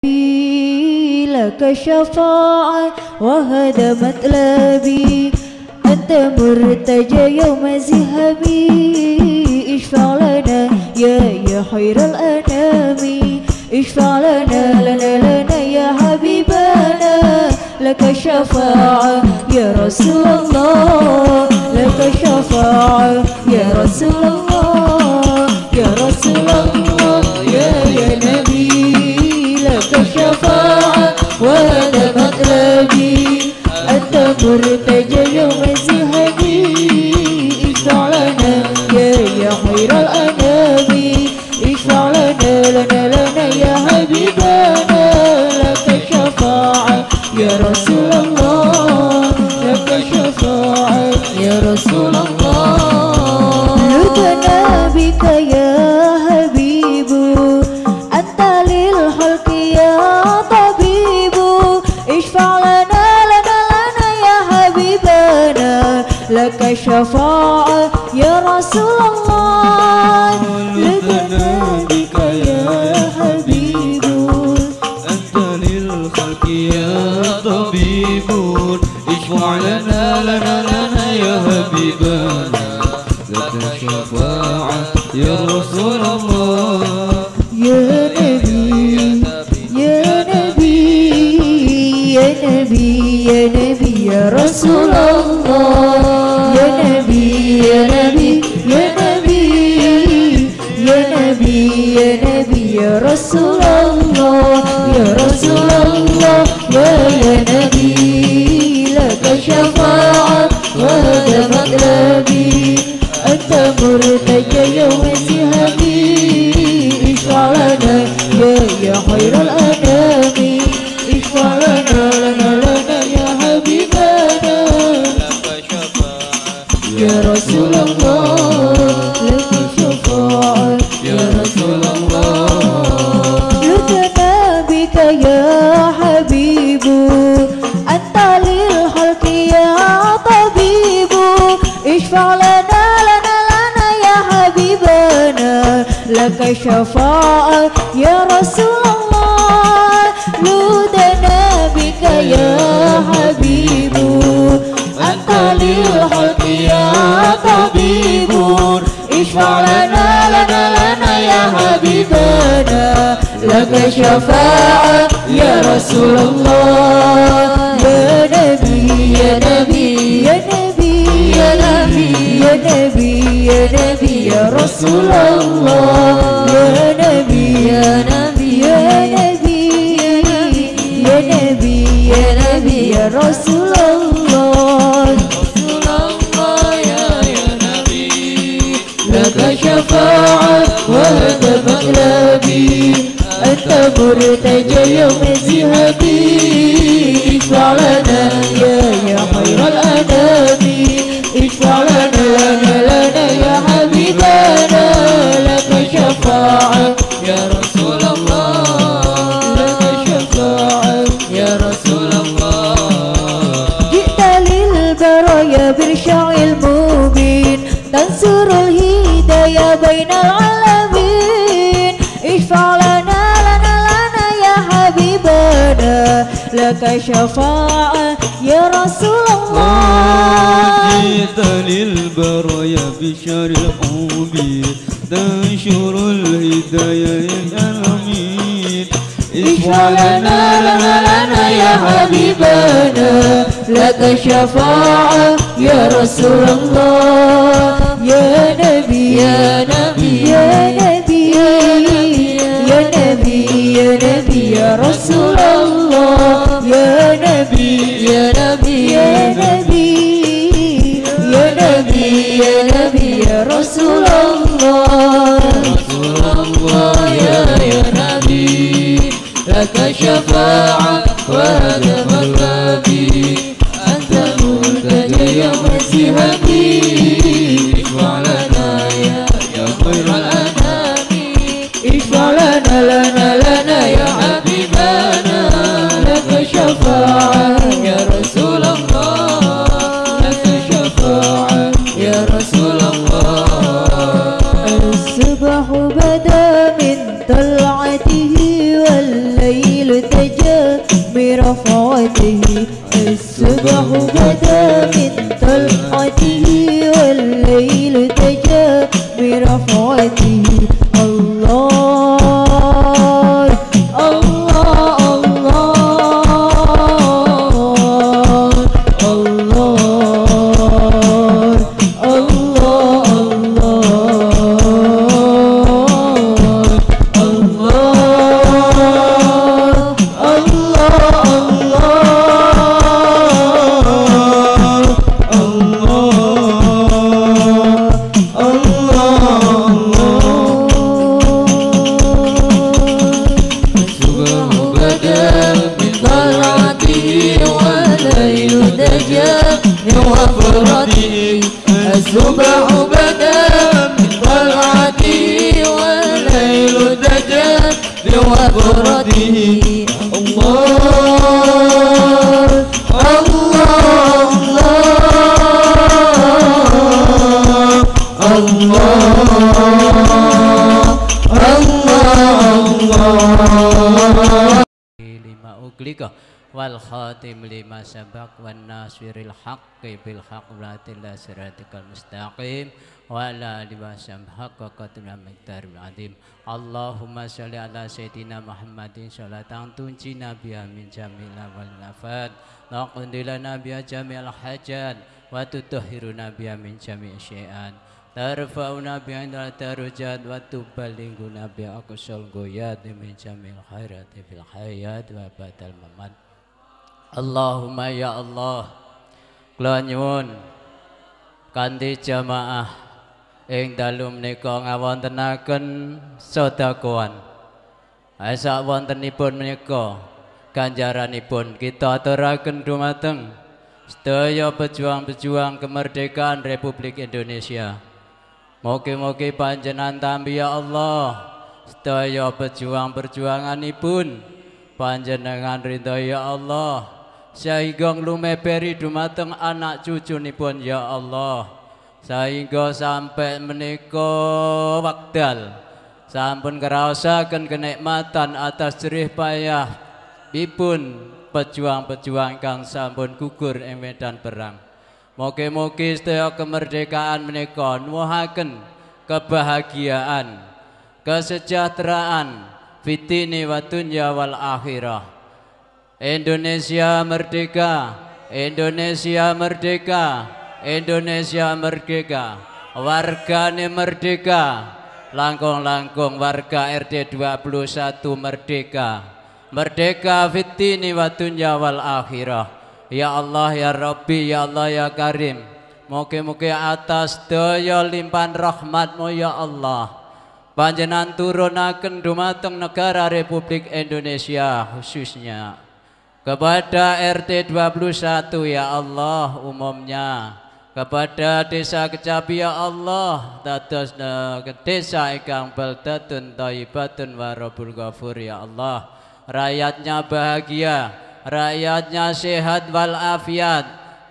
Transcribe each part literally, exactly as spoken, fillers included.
لك الشفاعة وهذا مطلبي، أنت مرتجى يوم ذهبي، اشفع لنا يا يا خير الأنام، اشفع لنا لنا لنا يا حبيبنا، لك الشفاعة يا رسول الله، لك الشفاعة يا رسول الله، يا رسول الله يا يا نبي، لك الشفاعة وهذا مطلبي، أنت مرتجى يوم ذهبي، اشفع لنا يا يا خير الأنام، اشفع لنا لنا لنا يا حبيبنا، لك الشفاعة يا رسول الله، لك الشفاعة يا رسول الله. لدنا بك يا حبيب، أنت للخلق يا طبيب، اشفع لنا لنا لنا يا حبيبنا، لك الشفاعة يا رسول الله. لدنا بك يا حبيب، أنت للخلق يا طبيب، اشفع لنا لنا لنا يا حبيبنا، لك الشفاعة يا رسول الله. يا نبي يا نبي يا نبي يا نبي يا رسول الله، يا نبي يا نبي يا نبي يا نبي يا نبي يا رسول الله، يا رسول الله يا يا نبي، لك الشفاعة وهذا مطلبي، أنت مرتجى يوم ذهبي، اشفع لنا يا يا خير الأنام، اشفع لنا لنا لنا يا حبيبنا، لك الشفاعة يا رسول الله، لك الشفاعة يا رسول الله. لدنا بك يا حبيب، أنت للخلق يا طبيب، اشفع لنا لنا لنا يا حبيبنا، لك الشفاعة يا رسول الله. لدنا بك يا حبيب، أنت للخلق يا طبيب، اشفع لنا لنا لنا يا حبيبنا، لك الشفاعة يا رسول الله. يا نبي يا نبي يا نبي يا نبي يا نبي يا نبي يا رسول الله، يا نبي يا نبي يا نبي يا نبي يا نبي يا رسول الله، رسول الله يا يا نبي، لك الشفاعة وهذا مطلبي، أنت مرتجى يوم ذهبي، اشفع لنا يا يا خير الأنام، اشفع لنا لنا لنا يا حبيبنا، لك الشفاعة يا رسول الله، لك الشفاعة يا رسول الله. جئت للبرايا برشع المبين، تنصر الهدايا بين العالمين، اشفع لنا لنا لنا يا حبيبنا، لك الشفاعة يا رسول الله. جئت للبرايا بشر الحبيب، تنشر الهدايا للعالمين، اشفع لنا لنا لنا يا حبيبنا، لك الشفاعة يا رسول الله. يا نبي يا نبي يا نبي يا نبي يا نبي يا رسول الله، يا نبي يا نبي يا نبي يا نبي يا نبي يا رسول الله، رسول الله يا يا نبي، لك الشفاعة وهذا مطلبي، أنت مرتجى يوم ذهبي، اشفع لنا يا يا خير الأنام، اشفع لنا لنا لنا يا حبيبنا، لك الشفاعة يا رسول الله، لك الشفاعة يا رسول الله. الصبح بدا من طلعته والليل برفعته الصبح بدا من طلعته والليل تجا برفعته الله الله الله الصبح بدا من طلعته والليل دجى بوفرته الله الله الله الله الله lima uglika wal khatim lima sabaq wan nasiril haqqi bil haqq la siratikal mustaqim wa la libasam haqqa qatuna miqdarul adim. Allahumma sholli ala sayyidina Muhammadin sholatan tunjina biha min jamil wal nafat naqdilana biha jamil hajat wa tutahhiruna biha min jami'i syai'an tarfa'una biha indal darajat wa tuballighuna biha aqsal ghayat min jamil khairati fil hayat wa badal mamat. Allahumma ya Allah, kula nyuwun kanthi jamaah ing dalu menika ngawontenaken sedekahan. Sak wontenipun menika ganjaranipun kita aturaken dumateng sedaya pejuang-pejuang kemerdekaan Republik Indonesia. Mugi-mugi panjenengan tampi ya Allah sedaya perjuang-perjuanganipun panjenengan ridha ya Allah. Sehingga lumeperi dumateng anak cucunipun ya Allah, sehingga sampai menika wekdal sampun ngraosaken kenikmatan atas jerih payah ipun pejuang-pejuang kang sampun gugur ing medan perang. Mugi-mugi sedaya kemerdekaan menika nuwuhaken kebahagiaan, kesejahteraan fitini wa dunya wal akhirah. Indonesia merdeka, Indonesia merdeka, Indonesia merdeka, wargane merdeka, langkung-langkung warga R D dua puluh satu merdeka, merdeka fitini wa dunya wal akhirah. Ya Allah ya Rabbi ya Allah ya Karim, mugi-mugi atas daya limpahan rahmat-Mu ya Allah panjenengan turunaken dumateng negara Republik Indonesia khususnya kepada R T dua puluh satu ya Allah umumnya, kepada desa Kecapi ya Allah, dados ke desa ingkang baldatun thayyibatun wa rabbul ghafur ya Allah. Rakyatnya bahagia, rakyatnya sehat wal afiat,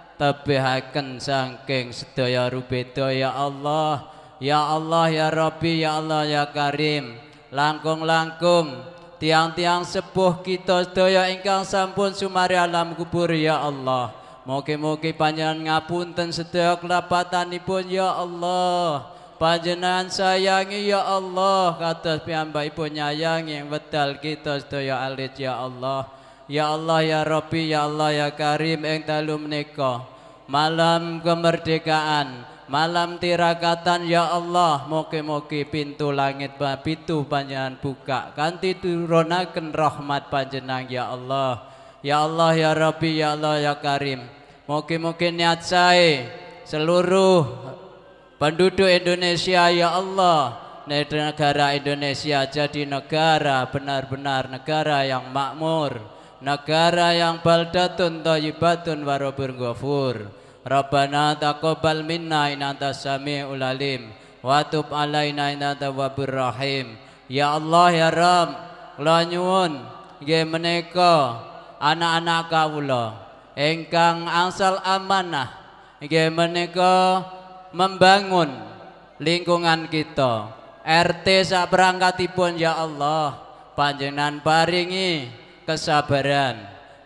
tebihaken saking sedaya rubeda ya Allah. Ya Allah ya Rabbi ya Allah ya Karim, langkung-langkung tiang-tiang sepuh kita sedaya ingkang sampun sumari alam kubur ya Allah. Mugi-mugi panjenengan ngapunten sedaya kelapatanipun ya Allah. Panjenengan sayangi ya Allah kados piyambakipun nyayangi wedal kita sedaya alit ya Allah. Ya Allah ya Rabbi ya Allah ya Karim ing dalu menika malam kemerdekaan, malam tirakatan ya Allah, mugi-mugi pintu langit pitu panjenengan buka kanthi turunaken rahmat panjenengan ya Allah. Ya Allah ya Rabbi ya Allah ya Karim, mugi-mugi niat sae seluruh penduduk Indonesia ya Allah, negara Indonesia jadi negara benar-benar negara yang makmur, negara yang baldatun thayyibatun wa rabbul ghafur. Rabbana taqabbal minna innaka samiul alim wa tub alaina innaka tawwabur rahim. Ya Allah ya Rabb, kula nyuwun nggih menika anak-anak kawula ingkang angsal amanah nggih menika membangun lingkungan kita R T saperangkatipun ya Allah, panjenengan paringi kesabaran,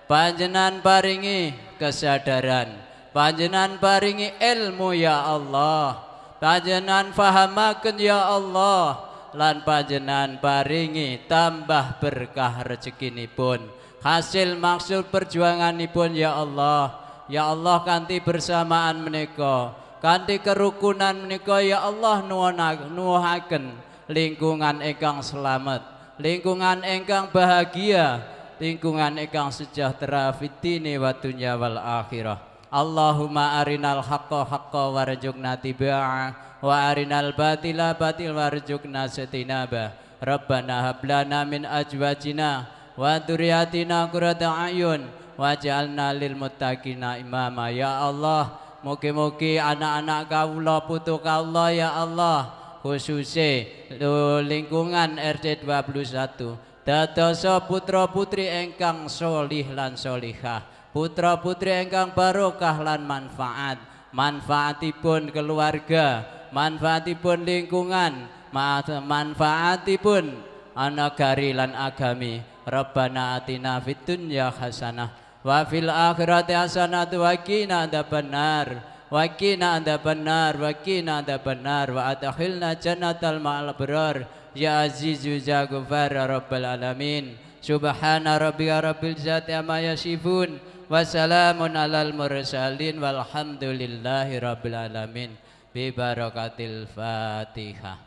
Panjenengan paringi kesadaran, panjenengan paringi ilmu ya Allah, panjenengan fahamaken ya Allah, lan panjenengan paringi tambah berkah rezekinipun, hasil maksud perjuanganipun ya Allah. Ya Allah, kanthi bersamaan menika, kanthi kerukunan menika ya Allah, nuwuhaken lingkungan ingkang selamat, lingkungan ingkang bahagia, lingkungan ingkang sejahtera fitini wa dunya wal akhirah. Allahumma arinal haqqa haqqa warzuqna tibaa wa arinal batila batil warzuqna satinaba. Rabbana hab lana min azwajina wa dzurriyyatina qurrata a'yun waj'alna lil muttaqina imama. Ya Allah, mugi-mugi anak-anak kawula putu kawula ya Allah, khususnya lingkungan R T dua puluh satu dadosa putra putri engkang solih lan solihah, putra putri engkang barokah lan manfaat, manfaatipun keluarga, manfaatipun lingkungan, manfaatipun anagari lan agami. Rabbana atina fid dunya hasanah wa fil akhirati hasanah wa qina adzabannar wa qina adzabannar wa qina adzabannar wa adkhilna jannatal ma'al abrar ya azizu ya ghafar rabbal alamin. Subhana rabbika rabbil izzati amma yasifun wa salamun alal mursalin walhamdulillahi rabbil alamin bi barakatil Fatihah.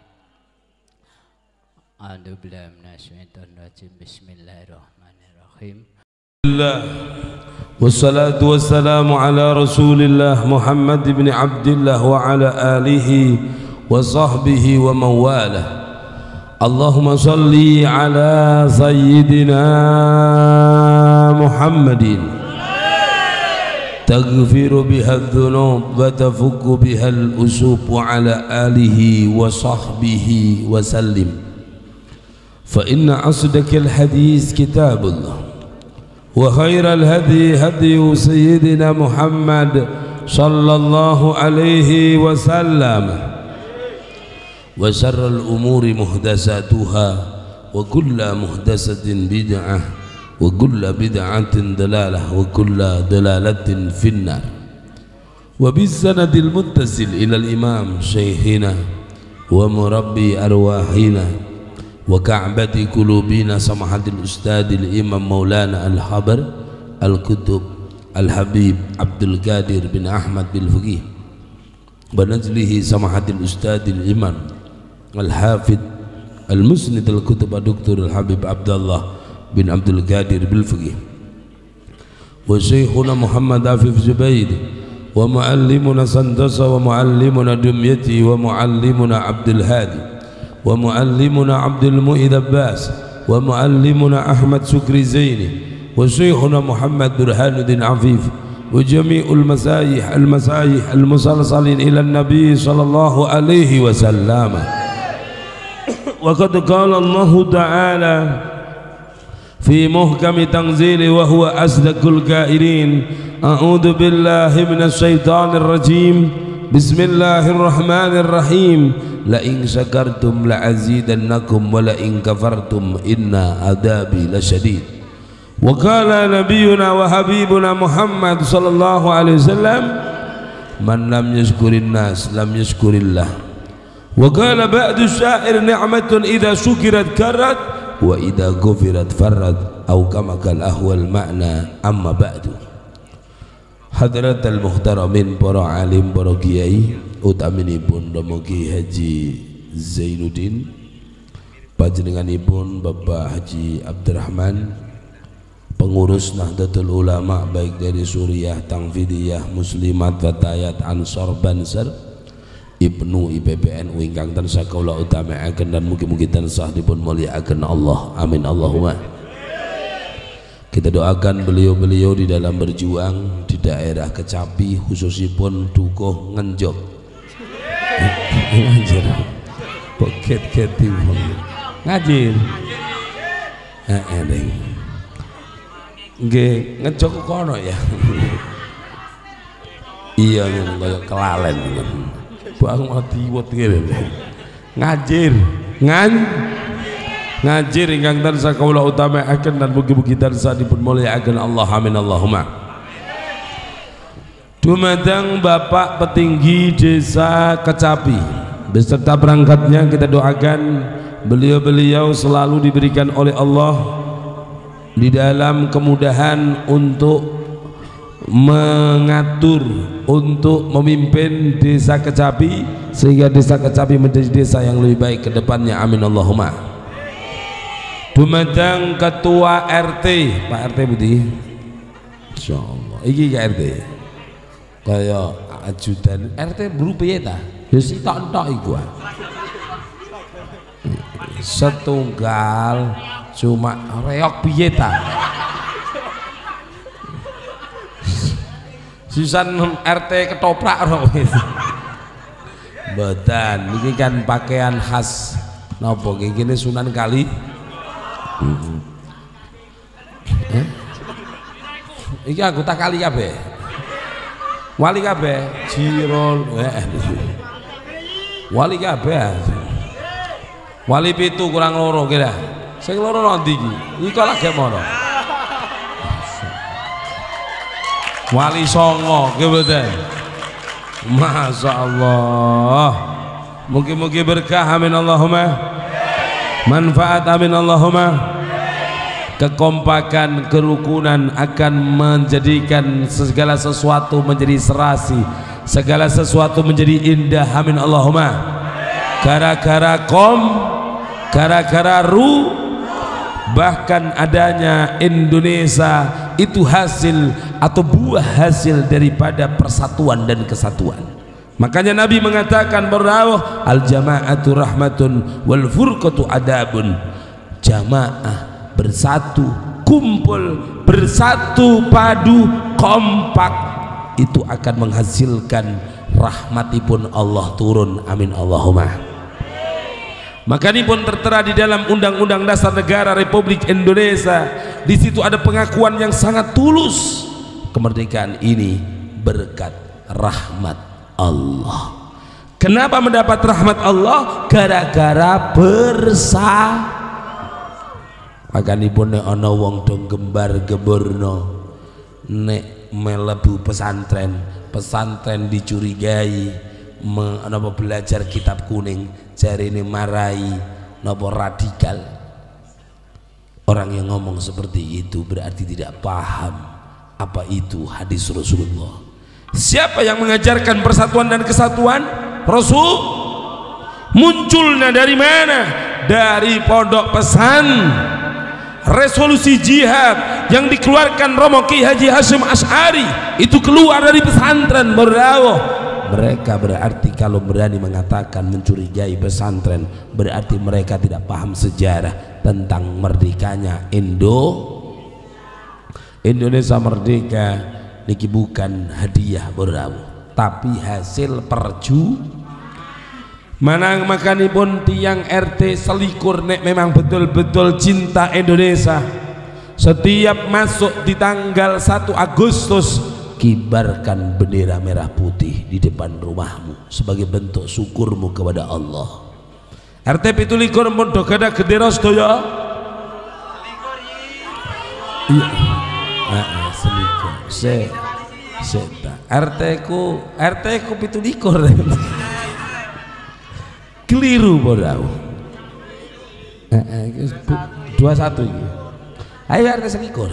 A'udzu billahi minasyaitonir rajim. Bismillahirrahmanirrahim. Wassalatu wassalamu ala Rasulillah Muhammad ibn Abdillah wa ala alihi wa sahbihi wa mawalah. Allahumma salli ala sayyidina Muhammadin taghfiru biha adh-dhunub wa tafukku biha al-usub wa ala alihi wa sahbihi wa sallim. Fa inna asdaqal hadis kitabullah wa khairal hadi hadi sayyidina Muhammad sallallahu alaihi wasallam wa syarrul umuri muhdatsatuha wa kullu muhdatsatin bid'ah wa kullu bid'atin dalalah wa kullu dalalatin finnar. Wa bis sanadil muttasil ila al imam syekhina wa murabbi arwahina wa ka'bati qulubina samahatil ustadil imam maulana al-habar al-kutub al-habib Abdul Qadir bin Ahmad bil Fuqih wa najlihi samahatil ustadil imam al-hafid al-musnid al-kutub Dr. al-habib Abdullah bin Abdul Qadir bil Fuqih wa syekhuna Muhammad Afif Zubair wa muallimuna Sandasa wa muallimuna Dumyati wa muallimuna Abdul Hadi wa muallimuna Abdul Mu'id Abbas wa muallimuna Ahmad Sukri Zaini wa syekhuna Muhammad Burhanuddin Afif wa jami'ul masayih al-masayih al-musalsalin ila an-nabi sallallahu alaihi wasallam. Wa qad qala Allah ta'ala fi muhkami tanzili wa huwa asdaqul qa'ilin a'udzu billahi minasy syaithanir rajim. Bismillahirrahmanirrahim. La in syakartum la azidannakum wa la in kafartum inna adabi lasyadid. Wa qala nabiyyuna wa habibuna Muhammad sallallahu alaihi wasallam man lam yashkurin nas lam yashkurillah. Wa qala ba'du syair ni'matun idza syukirat karat wa idza ghufirat farad au kama kal ahwal makna amma ba'du. Hadratal muhtaramin, para alim, para kiai, utaminipun Mugi Haji Zainuddin, panjenenganipun Bapak Haji Abdurrahman, pengurus Nahdlatul Ulama baik dari Suriah, Tangfidiyah, Muslimat, Fatayat, Ansor, Bansar, Ibnu I P P N U ingkang tansah kaula utamaaken dan mugi-mugi tansah dipun mulyakaken Allah. Amin Allahumma. Kita doakan beliau-beliau di dalam berjuang di daerah Kecapi, khususipun Dukuh Ngenjok. Ngajir, poket-keti ngajir. Heeh, Deng. Nggih, Ngenjok kono ya. Iya, kaya kelalen. Bang mati wet ngene. Ngajir, ngan ngajir ingkang tansah kawula utamakaken dan mugi-mugi tansah dipun mulyakaken Allah amin Allahumma. Dumateng Bapak Petinggi Desa Kecapi beserta perangkatnya kita doakan beliau-beliau selalu diberikan oleh Allah di dalam kemudahan untuk mengatur, untuk memimpin Desa Kecapi sehingga Desa Kecapi menjadi desa yang lebih baik ke depannya amin Allahumma. Dumateng Ketua R T Pak R T Budi insyaallah iki ke R T kaya ajudan R T berupa ya ta ya sitok-tok iku setunggal cuma reok piye ta sisan R T ketoprak ora wis mboten iki kan pakaian khas napa ngene Sunan Kali. Hmm. Eh? Iki anggota kali kabeh. Wali kabeh, Jirol. Eh. Wali kabeh. Wali pitu kurang loro kira. Sing loro nanti iki. Iki lagi mono. Wali songo nggih mboten. Masyaallah. Mugi-mugi berkah amin Allahumma. Manfaat amin Allahumma. Kekompakan, kerukunan akan menjadikan segala sesuatu menjadi serasi, segala sesuatu menjadi indah amin Allahumma. Gara-gara kom, gara-gara ru, bahkan adanya Indonesia itu hasil atau buah hasil daripada persatuan dan kesatuan. Makanya Nabi mengatakan bahwa al jama'atu rahmatun wal furqatu adabun. Jamaah bersatu, kumpul, bersatu, padu, kompak itu akan menghasilkan rahmatipun Allah turun amin Allahumma. Maka ini pun tertera di dalam Undang-Undang Dasar Negara Republik Indonesia. Di situ ada pengakuan yang sangat tulus kemerdekaan ini berkat rahmat Allah. Kenapa mendapat rahmat Allah? Gara-gara bersatu. Makanipun nek ana wong dong gembar gemburno nek melebu pesantren, pesantren dicurigai menapa belajar kitab kuning, jarine marai napa radikal. Orang yang ngomong seperti itu berarti tidak paham apa itu hadis Rasulullah. Siapa yang mengajarkan persatuan dan kesatuan? Rasul. Munculnya dari mana? Dari pondok pesan. Resolusi jihad yang dikeluarkan Romo Ki Haji Hasyim Asy'ari itu keluar dari pesantren berdawah. Mereka berarti kalau berani mengatakan mencurigai pesantren berarti mereka tidak paham sejarah tentang merdekanya Indo Indonesia merdeka niki bukan hadiah berdawah tapi hasil perju. Manang makanipun tiang R T selikur nek memang betul-betul cinta Indonesia. Setiap masuk di tanggal satu Agustus kibarkan bendera merah putih di depan rumahmu sebagai bentuk syukurmu kepada Allah. R T pitulikur pun do gada gendera sedaya. Iya. Heeh, selikur. Se seta. R T ku R T ku pitulikur. Keliru bodoh. dua satu ini. Ayo R T selikur.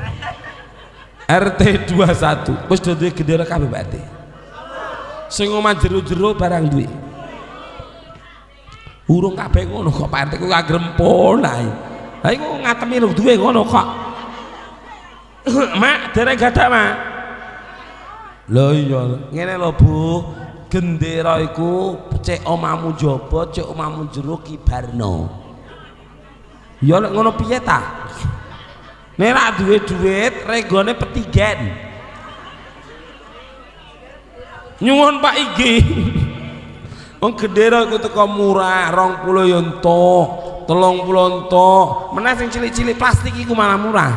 R T dua puluh satu. Wis duwe gendera kabeh Pak R T. Sing omah jero-jero barang duwe. Urung kabeh ngono kok Pak R T ku kagrempon ae. Ha iku ngatemi lho duwe ngono kok. Mak, dereng gadah, Mak. Lho iya, ngene lho Bu. Gendera iku cek omamu jaba, cek omamu jero kibarno. Ya nek ngono piye ta? Nek ra duwe duit, regane petigen. Nyuwun Pak iki. Wong gendera iku teko murah, rong puluh yo entuk, telung puluh entuk. Meneh sing cilik-cilik plastik iku malah murah.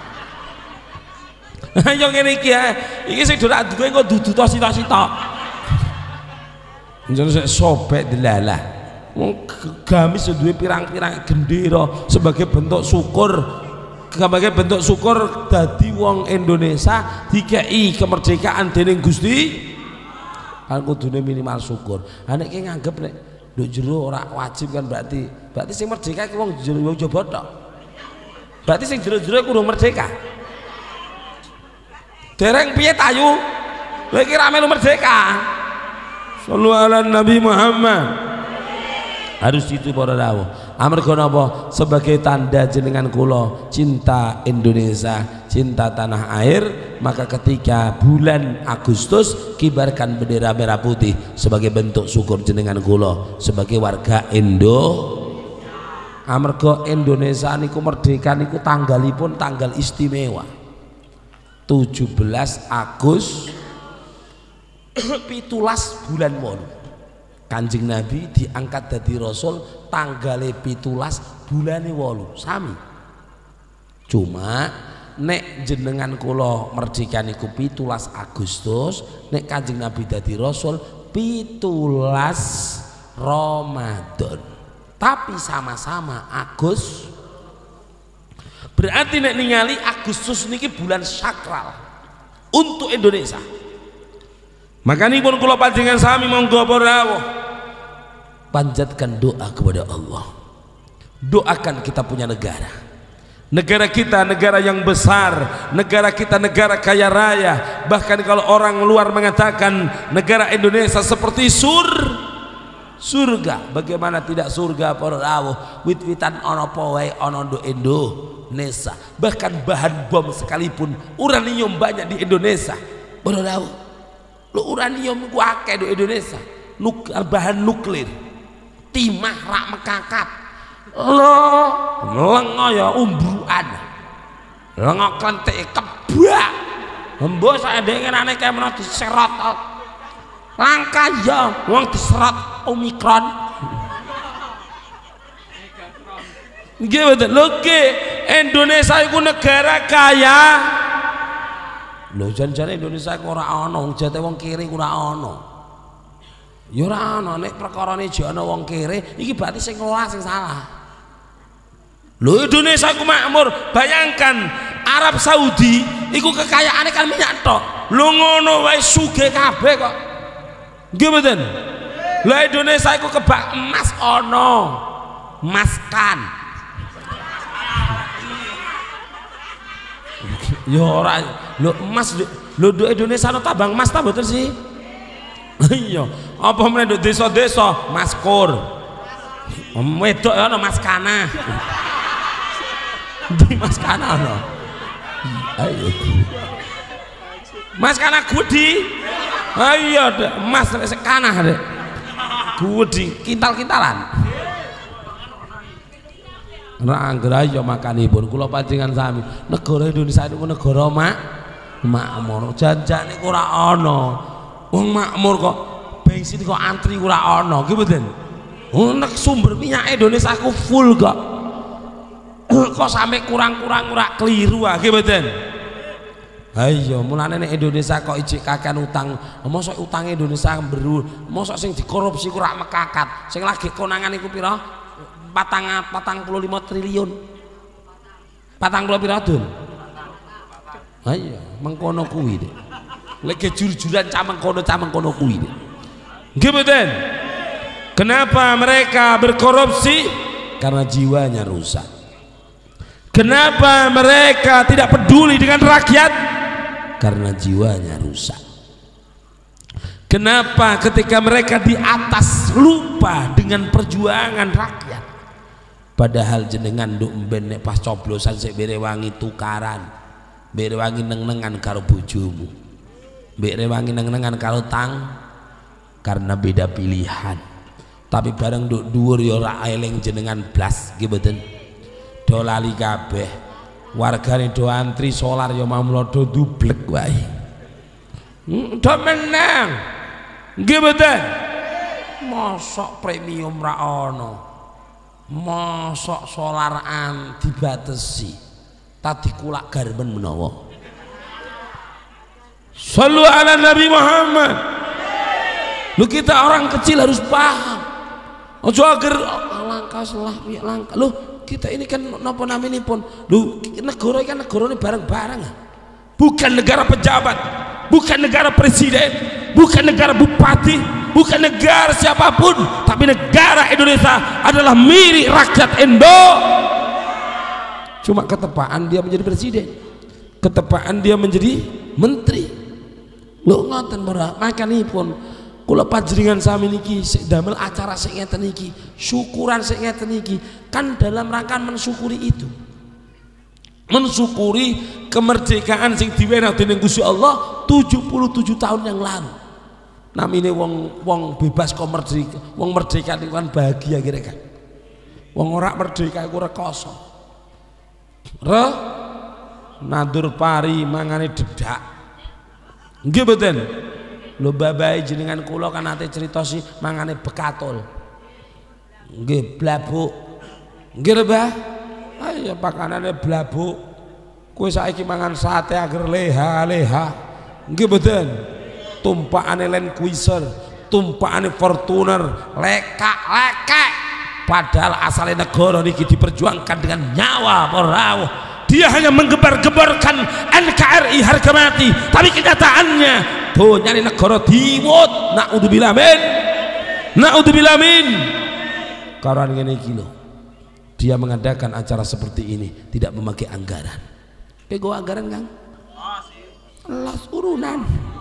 Ayo ngene iki ya. Iki sing ora duwe kok dudu to sitok-sitok. Jangan saya sobek delalah, gamis duwe pirang-pirang gendera sebagai bentuk syukur, sebagai bentuk syukur dadi wong Indonesia dikei kemerdekaan dening Gusti. Kan kudune minimal syukur. Ha nek ki nganggep nek nduk jero ora wajib kan berarti berarti sing merdeka ki wong jero wong jaba tok. Berarti sing jero-jero kudu merdeka. Dereng piye tayu? Lha iki ra melu merdeka. Shallu ala Nabi Muhammad. Harus itu para rawuh. Amarga napa? Sebagai tanda jenengan kula cinta Indonesia, cinta tanah air, maka ketika bulan Agustus kibarkan bendera merah putih sebagai bentuk syukur jenengan kula sebagai warga Indo. Amarga Indonesia niku merdeka niku tanggalipun tanggal istimewa. tujuh belas Agustus pitulas bulan wolu. Kanjeng Nabi diangkat dadi rasul tanggale pitulas bulane wolu sami. Cuma nek jenengan kula merdeka niku pitulas Agustus, nek Kanjeng Nabi dadi rasul pitulas Ramadan. Tapi sama-sama Agus. Berarti nek ningali Agustus niki bulan sakral untuk Indonesia. Makanya pun kula panjenengan sami monggo rawuh panjatkan doa kepada Allah. Doakan kita punya negara. Negara kita negara yang besar, negara kita negara kaya raya. Bahkan kalau orang luar mengatakan negara Indonesia seperti sur surga, bagaimana tidak surga para rawuh? Wit-witan ana apa wae ana nduk Indonesia. Bahkan bahan bom sekalipun uranium banyak di Indonesia. Para rawuh, lo uranium ku akeh di Indonesia. Nuk, bahan nuklir. Timah rak mekakat. Lo lengo ya umbruan. Lengo klentik kebak. Mbok sak ndengenane kaya menawa diserot. Langka ya wong diserot Omikron. Nggih mboten. Lho nggih, Indonesia iku negara kaya. Lho jan-jane Indonesia iku ora ana wong jate wong kiri ora ana. Ya ora ana nek perkarane jek ana wong kiri iki berarti sing ngelola sing salah. Lho Indonesia iku makmur, bayangkan Arab Saudi iku kekayaane kan minyak tok. Lho ngono wae sugih kabeh kok. Nggih mboten? Lah Indonesia iku kebak emas ana. Emas kan. Ya ora lho emas lho nduk Indonesia ana tambang emas ta mboten sih? Iya, apa meneh nduk desa-desa maskur. Wedok ana mas kana. Di mas kana ana. Ayo. Mas kana gudi. Ayo emas sek kana rek. Gudi kintal-kintalan. Ora angger ayo makanipun kula panjenengan sami. Negara Indonesia niku negara mak makmur. Janjane ora ana. Wong makmur kok bensin kok antri ora ana, nggih mboten? Nek sumber minyak Indonesia ku full kok. Kok sampe kurang-kurang ora keliru ah, nggih mboten? Ayo mulane nek Indonesia kok ijik kakean utang. Mosok utang Indonesia mberu, mosok sing dikorupsi ku rak mekakat. Sing lagi konangan iku pira? Patang patang puluh lima triliun. Patang puluh pira dun? Ayo mengkono kuwi deh. Lagi jur-juran cameng kono cameng kono kuwi deh. Nggih mboten? Kenapa mereka berkorupsi? Karena jiwanya rusak. Kenapa mereka tidak peduli dengan rakyat? Karena jiwanya rusak. Kenapa ketika mereka di atas lupa dengan perjuangan rakyat? Padahal jenengan nduk mben nek pas coblosan sik berewangi tukaran, berewangi neng-nengan karo bojomu, berewangi neng-nengan karo tang, karena beda pilihan. Tapi bareng nduk dhuwur ya ora eling jenengan blas, nggih mboten? Do lali kabeh, wargane do antri solar ya mamlo do dublek wae. Do menang, nggih mboten? Mosok premium ra ono. Mosok solar an dibatesi tadi kulak garben menawa. Shallu ala Nabi Muhammad. Lu kita orang kecil harus paham. Ojo agar langkah selah langkah. Loh, kita ini kan napa naminipun? Loh, negara kan negara ini bareng-bareng. Bukan negara pejabat, bukan negara presiden, bukan negara bupati, bukan negara siapapun, tapi negara Indonesia adalah milik rakyat Indo. Cuma ketepaan dia menjadi presiden, ketepaan dia menjadi menteri. Lho ngoten para, makanipun kula panjenengan sami niki damel acara sing ngeten iki, syukuran sing ngeten iki kan dalam rangka mensyukuri itu. Mensyukuri kemerdekaan sing diwenehi dening Gusti Allah tujuh puluh tujuh tahun yang lalu. Namine wong wong bebas kok merdeka, wong merdeka niku kan bahagia kira kan. Wong ora merdeka iku rekoso. Re nandur pari mangane dedak. Nggih mboten? Lho babahe jenengan kula kan ate crita si mangane bekatul. Nggih blabuk. Nggih Mbah. Ayo pakanane blabuk. Kowe saiki mangan sate agar leha-leha. Nggih mboten? Tumpakane Land Cruiser, tumpakane Fortuner, lekak-lekek. Padahal asalnya negara niki diperjuangkan dengan nyawa para rawuh. Dia hanya menggebar-gebarkan N K R I harga mati, tapi kenyataannya donyane negara diwut. Naudzubillah min. Naudzubillah min. Karan ngene iki lho. Dia mengadakan acara seperti ini tidak memakai anggaran. Pego anggaran Kang? Las urunan.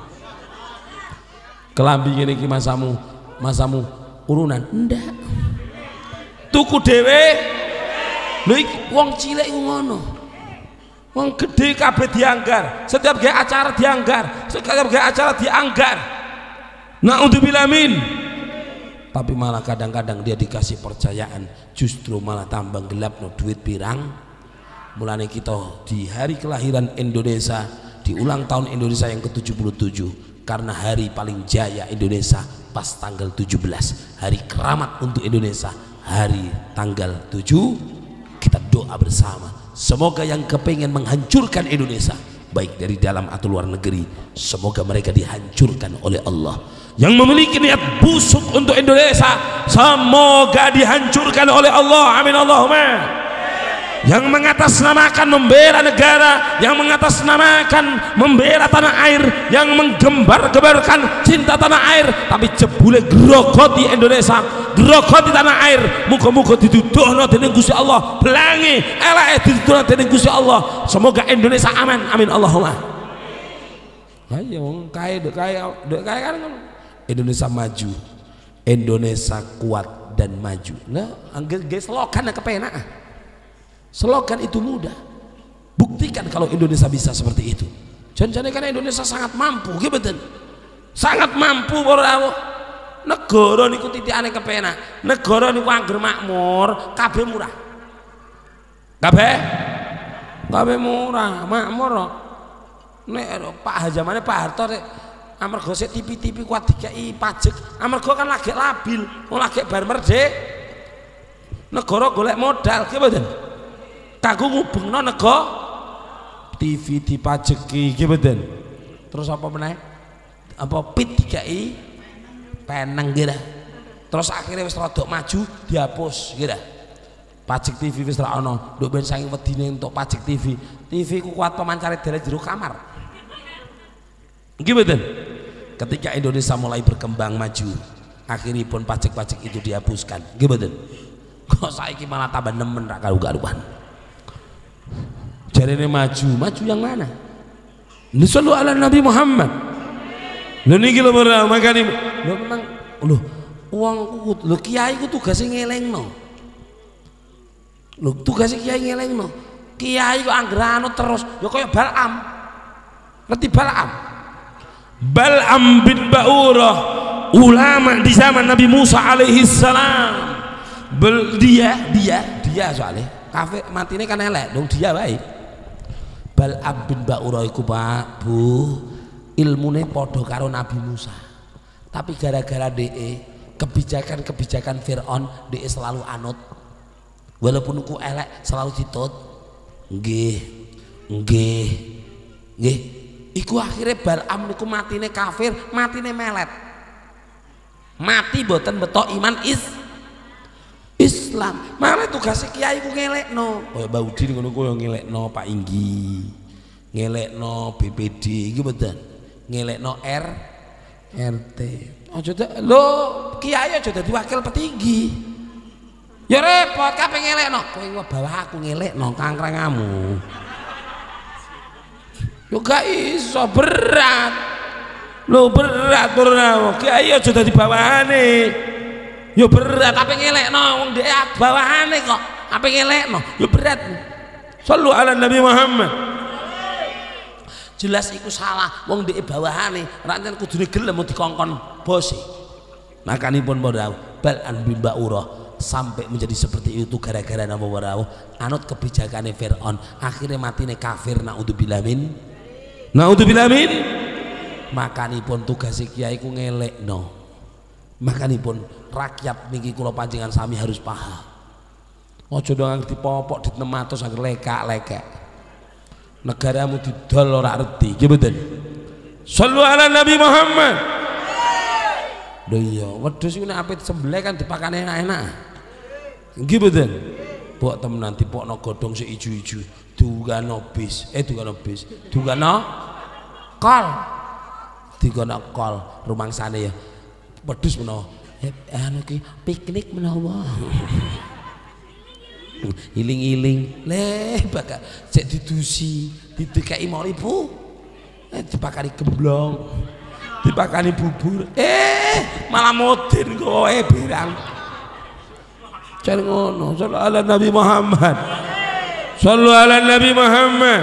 Kelambi ngene iki masamu, masamu urunan ndak. Tuku dhewe. Lho iki wong cilik ku ngono. Wong gede kabeh dianggar. Setiap gawe acara dianggar. Setiap gawe acara dianggar. Naudzubillah min. Tapi malah kadang-kadang dia dikasih percayaan justru malah tambah gelap no duit pirang. Mulane kita di hari kelahiran Indonesia, di ulang tahun Indonesia yang ke tujuh puluh tujuh, karena hari paling jaya Indonesia pas tanggal tujuh belas, hari keramat untuk Indonesia, hari tanggal tujuh, kita doa bersama semoga yang kepengen menghancurkan Indonesia baik dari dalam atau luar negeri, semoga mereka dihancurkan oleh Allah. Yang memiliki niat busuk untuk Indonesia, semoga dihancurkan oleh Allah. Amin Allahumma. Yang mengatasnamakan membela negara, yang mengatasnamakan membela tanah air, yang menggembar-gembarkan cinta tanah air, tapi jebule grogoti Indonesia, grogoti tanah air. Muga-muga dituduhno dening Gusti Allah, belangi eleke dituduhno dening Gusti Allah. Semoga Indonesia aman. Amin Allahumma. Ayo kae dek kae dek kae kan Indonesia maju, Indonesia kuat dan maju. Nah, guys, slogan kepenak. Slogan itu mudah. Buktikan kalau Indonesia bisa seperti itu. Jangan-jangan kan Indonesia sangat mampu, gitu. Sangat mampu para negara niku titikane kepenak. Negara niku angger makmur, kabeh murah. Kabeh? Kabeh murah, makmur. Nek Pak Hajamane Pak Harto amarga sik tipi-tipi kuat dikai pajak, amarga kan lagi labil, wong lagi bar merdek. Negara golek modal, ki mboten? Kanggo ngubungno negara T V dipajeki, ki mboten? Terus apa meneh? Apa pit dikai peneng kira. Terus akhirnya wis rodok maju dihapus kira. Pajak T V wis ra ono, nduk ben saking wedine entuk pajak T V. T V ku kuat pemancare dalan jero kamar. Nggih mboten? Ketika Indonesia mulai berkembang maju, akhirnya pun pajak-pajak itu dihapuskan. Nggih mboten? Kok saiki malah tambah nemen ra karu-karuan. Jarene maju, maju yang mana? Sallu ala Nabi Muhammad. Lho niki lho ora makane lho memang lho wong lho kiai ku tugase ngelingno. Lho tugase kiai ngelingno. Kiai kok anggere anu terus ya kaya Balaam. Ngerti Balaam? Balaam bin Ba'urah, ulama di zaman Nabi Musa alaihi salam. Dia dia dia soalnya kafe matine kan elek dong, dia baik. Balaam bin Ba'urah iku Pak Bu ilmune padha karo Nabi Musa, tapi gara-gara de kebijakan-kebijakan Fir'aun de selalu anut, walaupun ku elek selalu ditut. Nggih nggih nggih iku akhirnya Balaam niku matine kafir, matine melet, mati boten betok iman is Islam. Mana tugasnya kiai ku ngelekno. Kaya Mbak Udin ngono ku yo ngelekno Pak Inggi. Ngelekno B P D iki mboten. Ngelekno R R T. Aja lho kiai aja dadi wakil petinggi. Ya repot kabeh ngelekno. Kowe bawa aku ngelekno kangkrengamu. Yo gak iso berat. Lho berat berat. Kiai aja dadi bawaane. Yo berat apa ngelekno wong dhek bawaane kok. Apa ngelekno? Yo berat. Sallu ala Nabi Muhammad. Jelas iku salah wong dhek bawaane, rancen kudune gelem dikongkon bose. Makanipun para bal an bimba urah sampai menjadi seperti itu gara-gara nama warau anut kebijakannya Fir'aun akhirnya matine kafir naudzubillah min naudzubillah min makanipun tugas kiai ku ngelekno makanipun rakyat niki kula panjenengan sami harus paham aja ndang dipopok ditematos agar lekak-lekek negaramu didol ora arti nggih mboten sallu ala Nabi Muhammad. Lho iya wedhus iku nek apik disembelih kan dipakane enak-enak nggih mboten mbok temenan dipokno godhong sik ijo-ijo dungano bis eh dungano bis dungano kol dungano kol rumangsane ya wedhus menawa eh anu ki piknik menawa iling-iling leh bakal cek didusi didekeki lima ribu eh dipakani gemblong dipakani bubur eh malah modern kowe berang jan ngono sallu ala Nabi Muhammad sallu ala Nabi Muhammad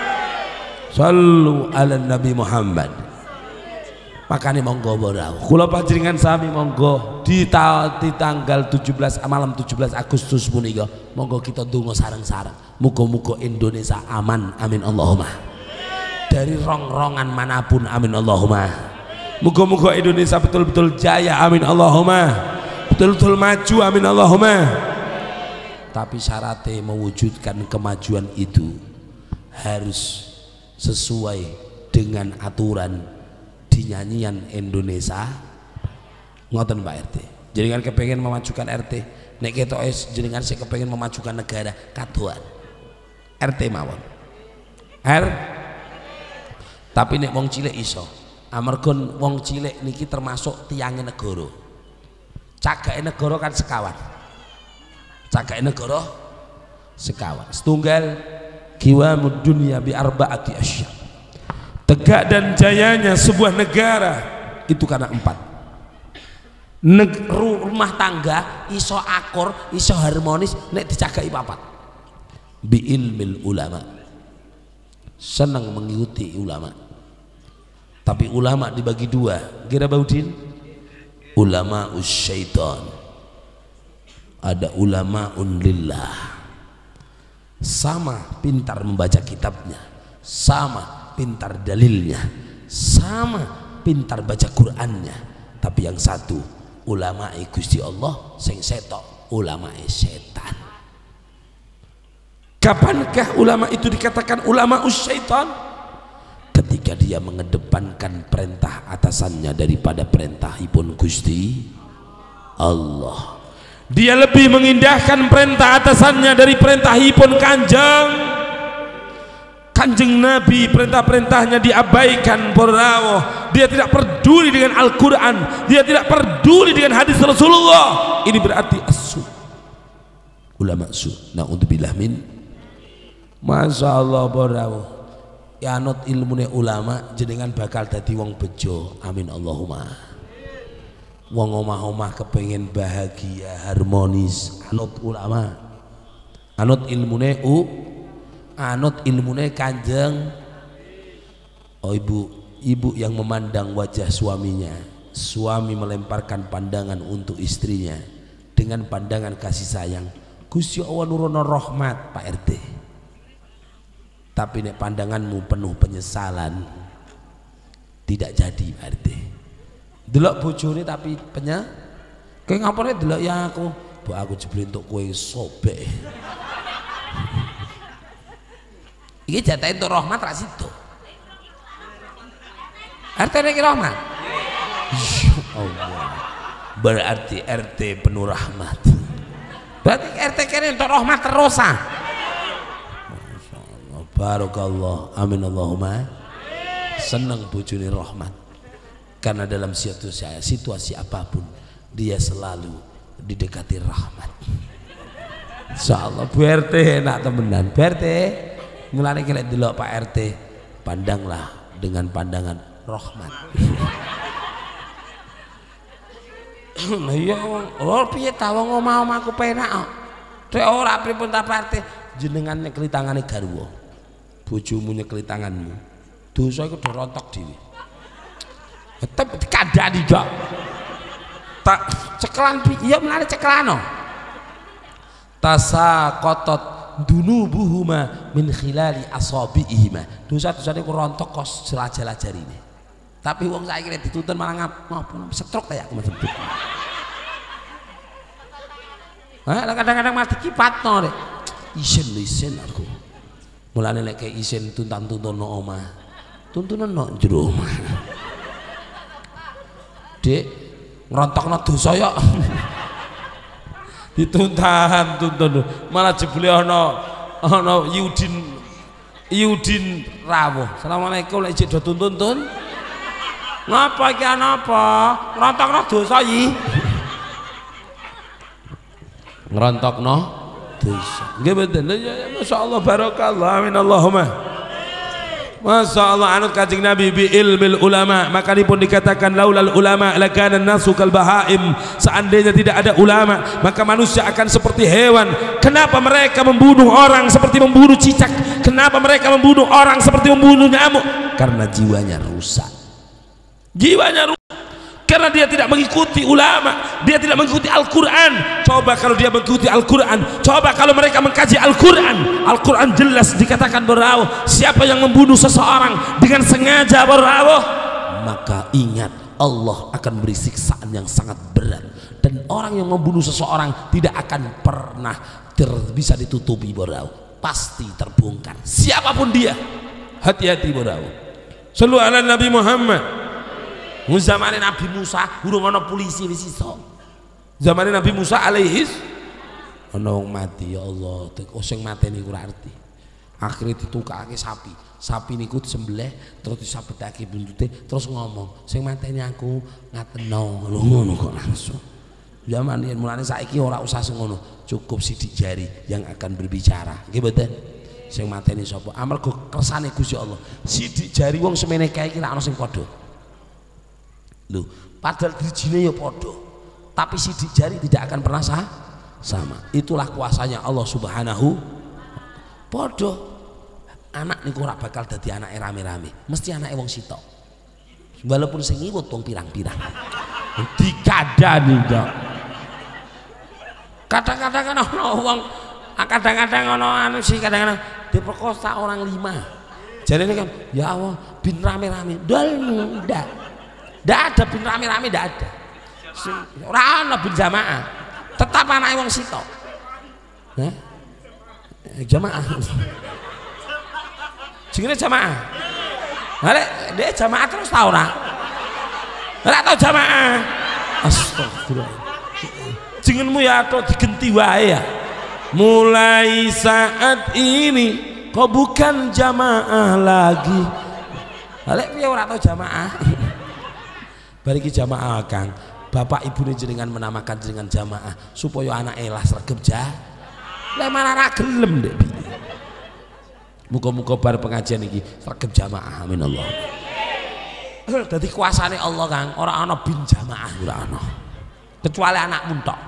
sallu ala Nabi Muhammad makane monggo ora kula panjenengan sami monggo di, ta di tanggal tujuh belas malam tujuh belas Agustus punika monggo kita ndonga sareng-sareng muga-muga Indonesia aman amin Allahumma dari rong-rongan manapun amin Allahumma. Moga-moga Indonesia betul-betul jaya amin Allahumma betul-betul maju amin Allahumma tapi syaratnya mewujudkan kemajuan itu harus sesuai dengan aturan di nyanyian Indonesia ngoten Pak R T jenengan kepengen memajukan R T nek ketok es jenengan sik kepengen memajukan negara kadoan R T mawon R tapi nek wong cilik iso amarga wong cilik niki termasuk tiange negara cagake negara kan sekawan cagake negara sekawan setunggal qiwamud dunya bi arba'ati asya tegak dan jayanya sebuah negara itu karena empat Neg rumah tangga iso akur iso harmonis nek dicagaki papat bi ilmil ulama senang mengikuti ulama tapi ulama dibagi dua kira Baudin ulama usyaitan ada ulama unlillah sama pintar membaca kitabnya sama pintar dalilnya sama pintar baca Qurannya tapi yang satu ulama Gusti Allah sing setok ulama setan. Kapankah ulama itu dikatakan ulama usyaitan? Ketika dia mengedepankan perintah atasannya daripada perintahipun Gusti Allah. Dia lebih mengindahkan perintah atasannya dari perintahipun Kanjeng Kanjeng Nabi, perintah-perintahnya diabaikan porawah. Dia tidak peduli dengan Al-Quran, dia tidak peduli dengan hadis Rasulullah. Ini berarti asu ulama su na'udzubillah min. Masya Allah porawah ya anut ilmune ulama jenengan bakal dadi wong bejo amin Allahumma. Wong omah-omah kepengen bahagia harmonis anut ulama anut ilmune u anut ilmune Kanjeng. Oh ibu ibu yang memandang wajah suaminya, suami melemparkan pandangan untuk istrinya dengan pandangan kasih sayang, Gusti Allah nurono rahmat Pak R T. Tapi nek pandanganmu penuh penyesalan tidak jadi Pak R T. Delok bojone tapi penya kowe ngapane delok ya aku mbok aku jebule entuk kowe sobek. Iki jatah entuk rahmat ra sido. R T nek rahmat. Ya Allah. Berarti R T penuh rahmat. Berarti R T kene untuk rahmat terus ah. Barakallah, amin Allahumma. Senang bojone rahmat karena dalam situasi, situasi apapun dia selalu didekati rahmat. Insyaallah Bu R T enak temenan. Bu R T mulane kelek delok Pak R T pandanglah dengan pandangan rahmat. Lah iya ora piye ta wong omah-omahku penak kok. Dek ora pripun ta Pak R T jenengan nyekeli tangane garwa. Bojomu nyekeli tanganmu. Dosa iku do rontok dhewe. Tetep dikandani kok. Tak cekelan piye mlane cekelano. Tasaqatat dunubuhuma min khilali asabiihima. Dosa-dosane ku rontok kok jelajah jarine. Tapi wong saiki nek dituntun malah ngapa setruk kayak aku sebut. Hah, kadang-kadang mati kipatno rek. Isin isin aku. Mulane nek kaya isin tuntan-tuntunno omah. Tuntunan no jero omah. Dek, ngrontokno dosa ya. Dituntan tuntun malah jebule ana ana Yudin Yudin rawuh. Asalamualaikum lek jek do tuntun-tuntun. Ngapa iki ana apa? Ngrontokno dosa iki. Ngrontokno dosa. Nggih mboten. Ya masyaallah barakallah amin Allahumma. Masyaallah anut Kanjeng Nabi bi ilmil ulama, makanya pun dikatakan laulal ulama lakana nasu kal bahaim. Seandainya tidak ada ulama maka manusia akan seperti hewan. Kenapa mereka membunuh orang seperti membunuh cicak? Kenapa mereka membunuh orang seperti membunuh nyamuk? Karena jiwanya rusak. Jiwanya rusak karena dia tidak mengikuti ulama, dia tidak mengikuti Al-Quran. Coba kalau dia mengikuti Al-Quran, coba kalau mereka mengkaji Al-Quran. Al-Quran jelas dikatakan berawuh, siapa yang membunuh seseorang dengan sengaja berawuh, maka ingat Allah akan beri siksaan yang sangat berat. Dan orang yang membunuh seseorang tidak akan pernah ter, bisa ditutupi berawuh, pasti terbongkar siapapun dia. Hati-hati berawuh. Sallu ala Nabi Muhammad. Zamane Nabi Musa urung ana polisi wis iso. Zamane Nabi Musa alaihis ana wong mati ya Allah, oh sing mateni ora arti. Akhire ditukake sapi. Sapi niku disembelih terus disabetake buntute terus ngomong, sing mateni aku ngateno. Lho ngono kok langsung. Zaman yen mulane saiki ora usah ngono, cukup sidik jari yang akan berbicara. Nggih mboten? Sing mateni sapa? Amarga kersane Gusti Allah. Sidik jari wong semene kae iki ra ana sing padha. Loh, padahal dirijine ya padha, tapi sidik jari tidak akan pernah sah, sama. Itulah kuasanya Allah Subhanahu. Padha anak niku ora bakal dadi anake rame-rame, mesti anake wong sitok. Walaupun sing ngiwut wong pirang-pirang. Dikadani kok. Kadang-kadang kan ana wong, kadang-kadang ana anu sih kadang-kadang diperkosa orang lima. Jarene kan, ya Allah, bin rame-rame. Dal ndak. Tidak ada bin rame-rame, tidak ada. Orang ada bin jamaah, tetap anak wong sitok. Nah, jamaah. Jenenge jamaah. Lek dia jamaah terus tau ora? Ora tau jamaah. Astagfirullah. Jenengmu ya atau digenti wae ya. Mulai saat ini kau bukan jamaah lagi. Lek piye ora tau jamaah? Bariki jamaah Kang, bapak ibu jenengan menamakan jenengan jamaah supaya anak elah sregep jah. Lah malah ra gelem ndek. Muga-muga bar pengajian iki sregep jamaah amin Allah. Dadi kuasane Allah Kang, ora ana bin jamaah ora ana. Kecuali anak muntok.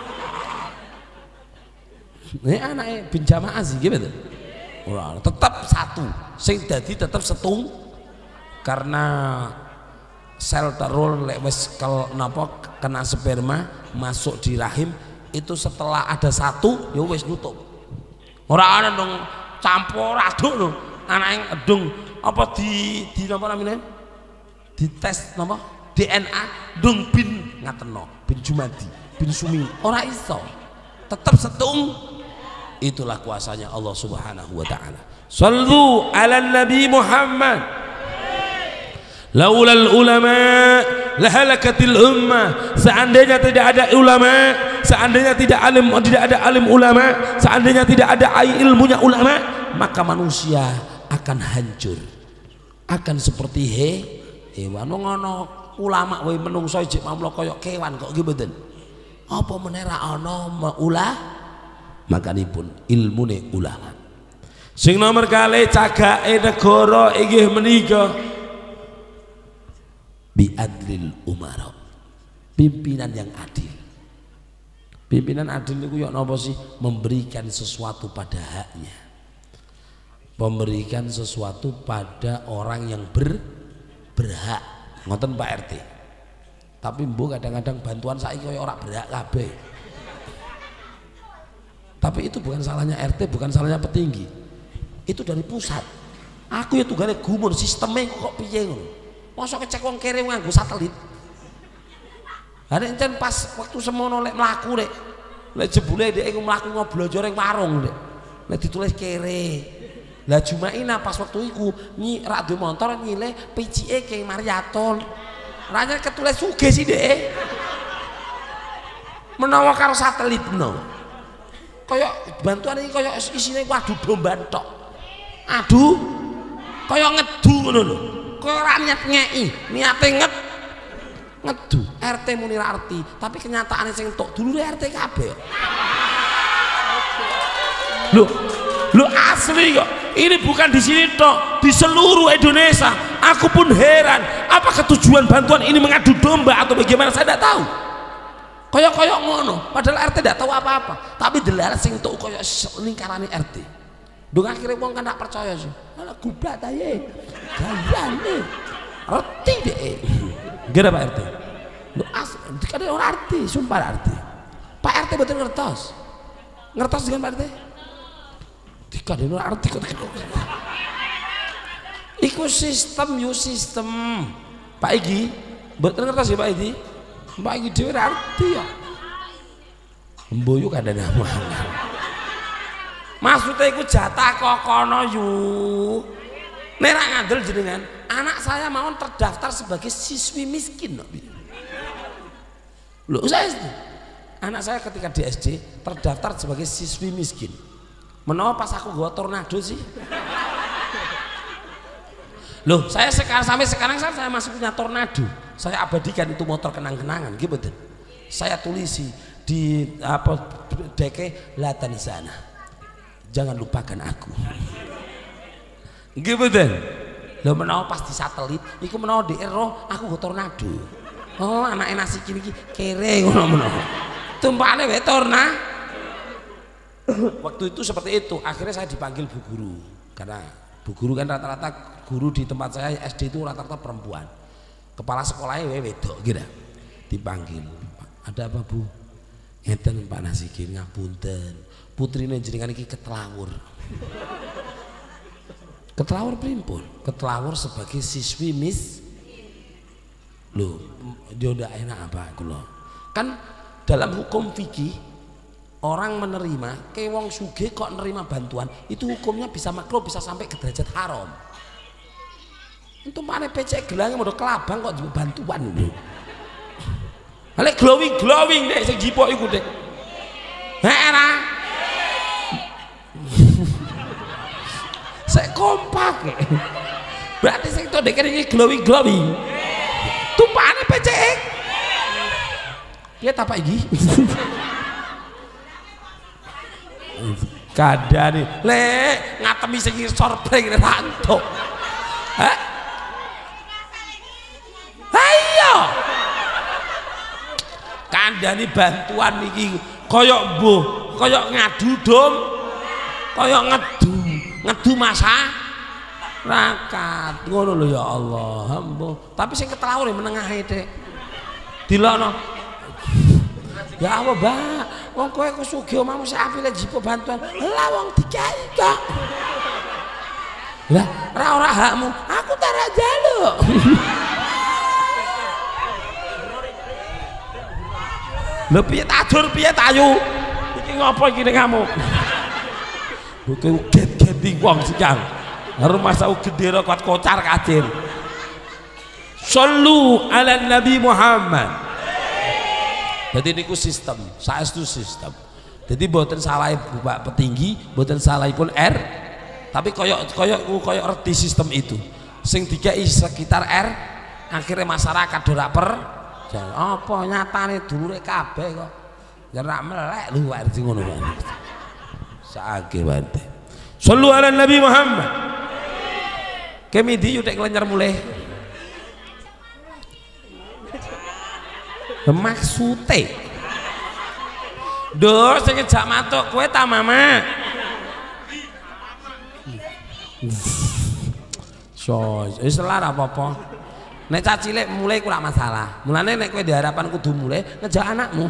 Nek anake bin jamaah sih gitu. Ora ana, tetap satu. Sing dadi tetap setung karena sel telur lek wis napa kena sperma masuk di rahim itu setelah ada satu ya wis nutup. Ora ana dong campur aduk lho anake edung apa di di napa namanya di tes napa D N A dong bin ngateno bin Jumadi bin Sumi ora iso tetap setung. Itulah kuasanya Allah Subhanahu wa taala. Sallu ala Nabi Muhammad. Laulal ulama lahalakatil ummah. Seandainya tidak ada ulama seandainya tidak alim, tidak ada alim ulama, seandainya tidak ada ilmunya ulama, maka manusia akan hancur, akan seperti he hewan. Ngono ulama wae menungso jek mamlo kaya kewan kok nggih mboten. Apa meneh ra ana ulah makanipun ilmune ulama. Sing nomor kali cagake negara inggih menika biadlil umara, pimpinan yang adil. Pimpinan adil itu ya napa sih? Memberikan sesuatu pada haknya, memberikan sesuatu pada orang yang ber, berhak. Ngoten Pak R T. Tapi mbuh kadang-kadang bantuan saiki kaya ora berhak kabeh. Tapi itu bukan salahnya R T, bukan salahnya petinggi. Itu dari pusat. Aku ya tunggale gumun sistemnya kok piye ngono. Mosok kecek wong kere nganggo satelit. Lah nek encen pas waktu semono lek mlaku lek lek jebule dhek iku mlaku ngoblonjo ning warung lek. Lek ditulis kere. Lah Jumaina pas waktu iku nyi rak duwe motor nyile picike Ki Mariaton. Ranya ketulis sugih sih dhek. Menawa karo satelit no. Kaya bantuan iki kaya isine waduh domba tok. Aduh. Kaya ngedu ngono lho. Kaya ora niat ngeki, niate nget ngedu. R T muni ra arti, tapi kenyataane sing tok dulure R T kabeh. Loh, loh asli kok. Ini bukan di sini tok, di seluruh Indonesia. Aku pun heran, apa tujuan bantuan ini mengadu domba atau bagaimana, saya tidak tahu. Koyok-koyok ngono, padahal R T tidak tahu apa-apa. Tapi delala sing tok koyok lingkarane R T. Dong akhirnya wong kan tak percaya sih. Malah gubrak ta ye. Gayane. Reti deh. Gara Pak R T. Lu as, kadang orang arti, sumpah arti. Pak R T betul ngertos. Ngertos dengan Pak R T? Kadang orang arti kok. Iku sistem, yo sistem. Pak Igi, betul ngertos ya Pak Igi? Pak Igi dhewe arti ya. Mboyo kadang nama. Maksudnya iku jatah kokono yu. Nek ra ngandel jenengan, anak saya mau terdaftar sebagai siswi miskin. Loh, saya anak saya ketika di S D terdaftar sebagai siswi miskin. Menawa pas aku gawa tornado sih. Loh, saya sekarang sampai sekarang saya, saya masih punya tornado. Saya abadikan itu motor kenang-kenangan, gitu. Saya tulisi di apa deke latan sana. Jangan lupakan aku. Nggih mboten. Lha menawa pas di satelit iku menawa di ero aku go tornado. Oh, anake nasi kini iki kere ngono menawa. Tumpakane wae torna. Waktu itu seperti itu, akhirnya saya dipanggil Bu Guru. Karena Bu Guru kan rata-rata guru di tempat saya S D itu rata-rata perempuan. Kepala sekolahnya wae wedok gitu. Dipanggil. Ada apa Bu? Ngeten Pak Nasikin ngapunten. Putrine jenengan iki ketelawur. Ketelawur primpun? Ketelawur sebagai siswi mis. Loh, dia ndak enak apa kula. Kan dalam hukum fikih orang menerima ke wong sugih kok nerima bantuan itu hukumnya bisa makruh, bisa sampai ke derajat haram. Untuk mana P C gelangnya mau kelabang kok juga bantuan lho. Lek glowing glowing deh sing jipok iku deh. Heeh. Saya kompak. Berarti saya itu dek ini glowing glowing. Tumpane P C. Dia apa iki? Kadane lek ngatemi sing sorbreng rantuk. Hah? Ayo. Kandhani bantuan iki koyok mbuh, koyok ngadu dom, koyok ngedu. Ngedu masa rakat ngono lho ya Allah ambo. Tapi sing ketelawur menengah dek dilono ya apa Mbak wong kowe ku sugih omahmu sak apile jipo bantuan lah wong dikai kok lah ora ora hakmu aku tak ra njaluk. Lho piye tajur piye tayu iki ngopo iki ning kamu buke uget-geti wong sikang rumah sau gendera kot kocar kacir. Sallu ala Nabi Muhammad. Jadi niku sistem, saestu sistem. Jadi mboten salah Bapak Petinggi, mboten salahipun R, tapi koyok koyok koyok erti sistem itu. Sing dikai sekitar R, akhirnya masyarakat ora per. Apa nyatane dulure kabeh kok. Ya rak melek lho wae ngono wae. Saake wae. Shallu ala Nabi Muhammad. Kemidi utek nglenyer mulai. Maksude Dur sing ngejak matuk kowe ta mama. So, wis lara apa-apa. Nek cah cilik mulai ku ora masalah. Mulane nek kowe diharapan kudu mulai ngejak anakmu.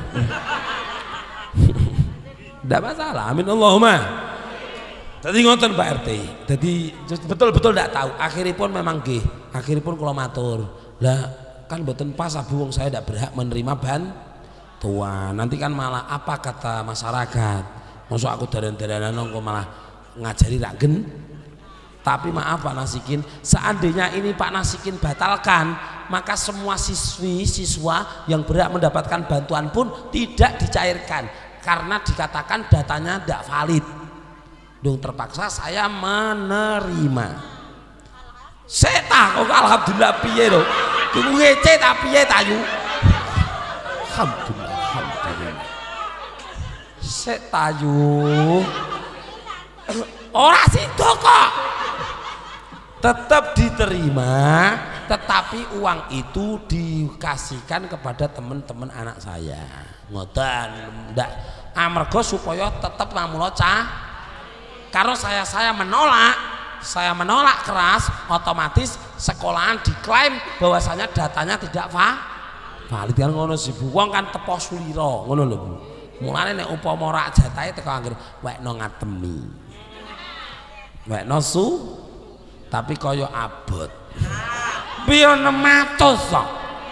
Ndak masalah. Amin Allahumma. Dadi ngoten Pak R T. Dadi betul-betul ndak tahu. Akhiripun memang nggih. Akhiripun kula matur. Lah kan mboten pas abu wong saya tidak berhak menerima bantuan. Nanti kan malah apa kata masyarakat, masuk aku daran-daranan kok malah ngajari ragen. Tapi maaf Pak Nasikin, seandainya ini Pak Nasikin batalkan, maka semua siswi siswa yang berhak mendapatkan bantuan pun tidak dicairkan karena dikatakan datanya tidak valid. Dong terpaksa saya menerima. Saya kok alhamdulillah piye lho. Iku ngece ta piye ta yu. Alhamdulillah, alhamdulillah. Sek tayu. Ora sida kok. Tetap diterima, tetapi uang itu dikasihkan kepada teman-teman anak saya. Ngoten, ndak amarga supaya tetap mamula cah. Kalau saya saya menolak saya menolak keras, otomatis sekolahan diklaim bahwasanya datanya tidak va valid kan ngono sih Bu. Wong kan tepo sulira ngono lho Bu. Mulane nek upama ora jatahe teko anggere wekno ngatemi. Wekno su tapi kaya abot. Piye enam ratus kok.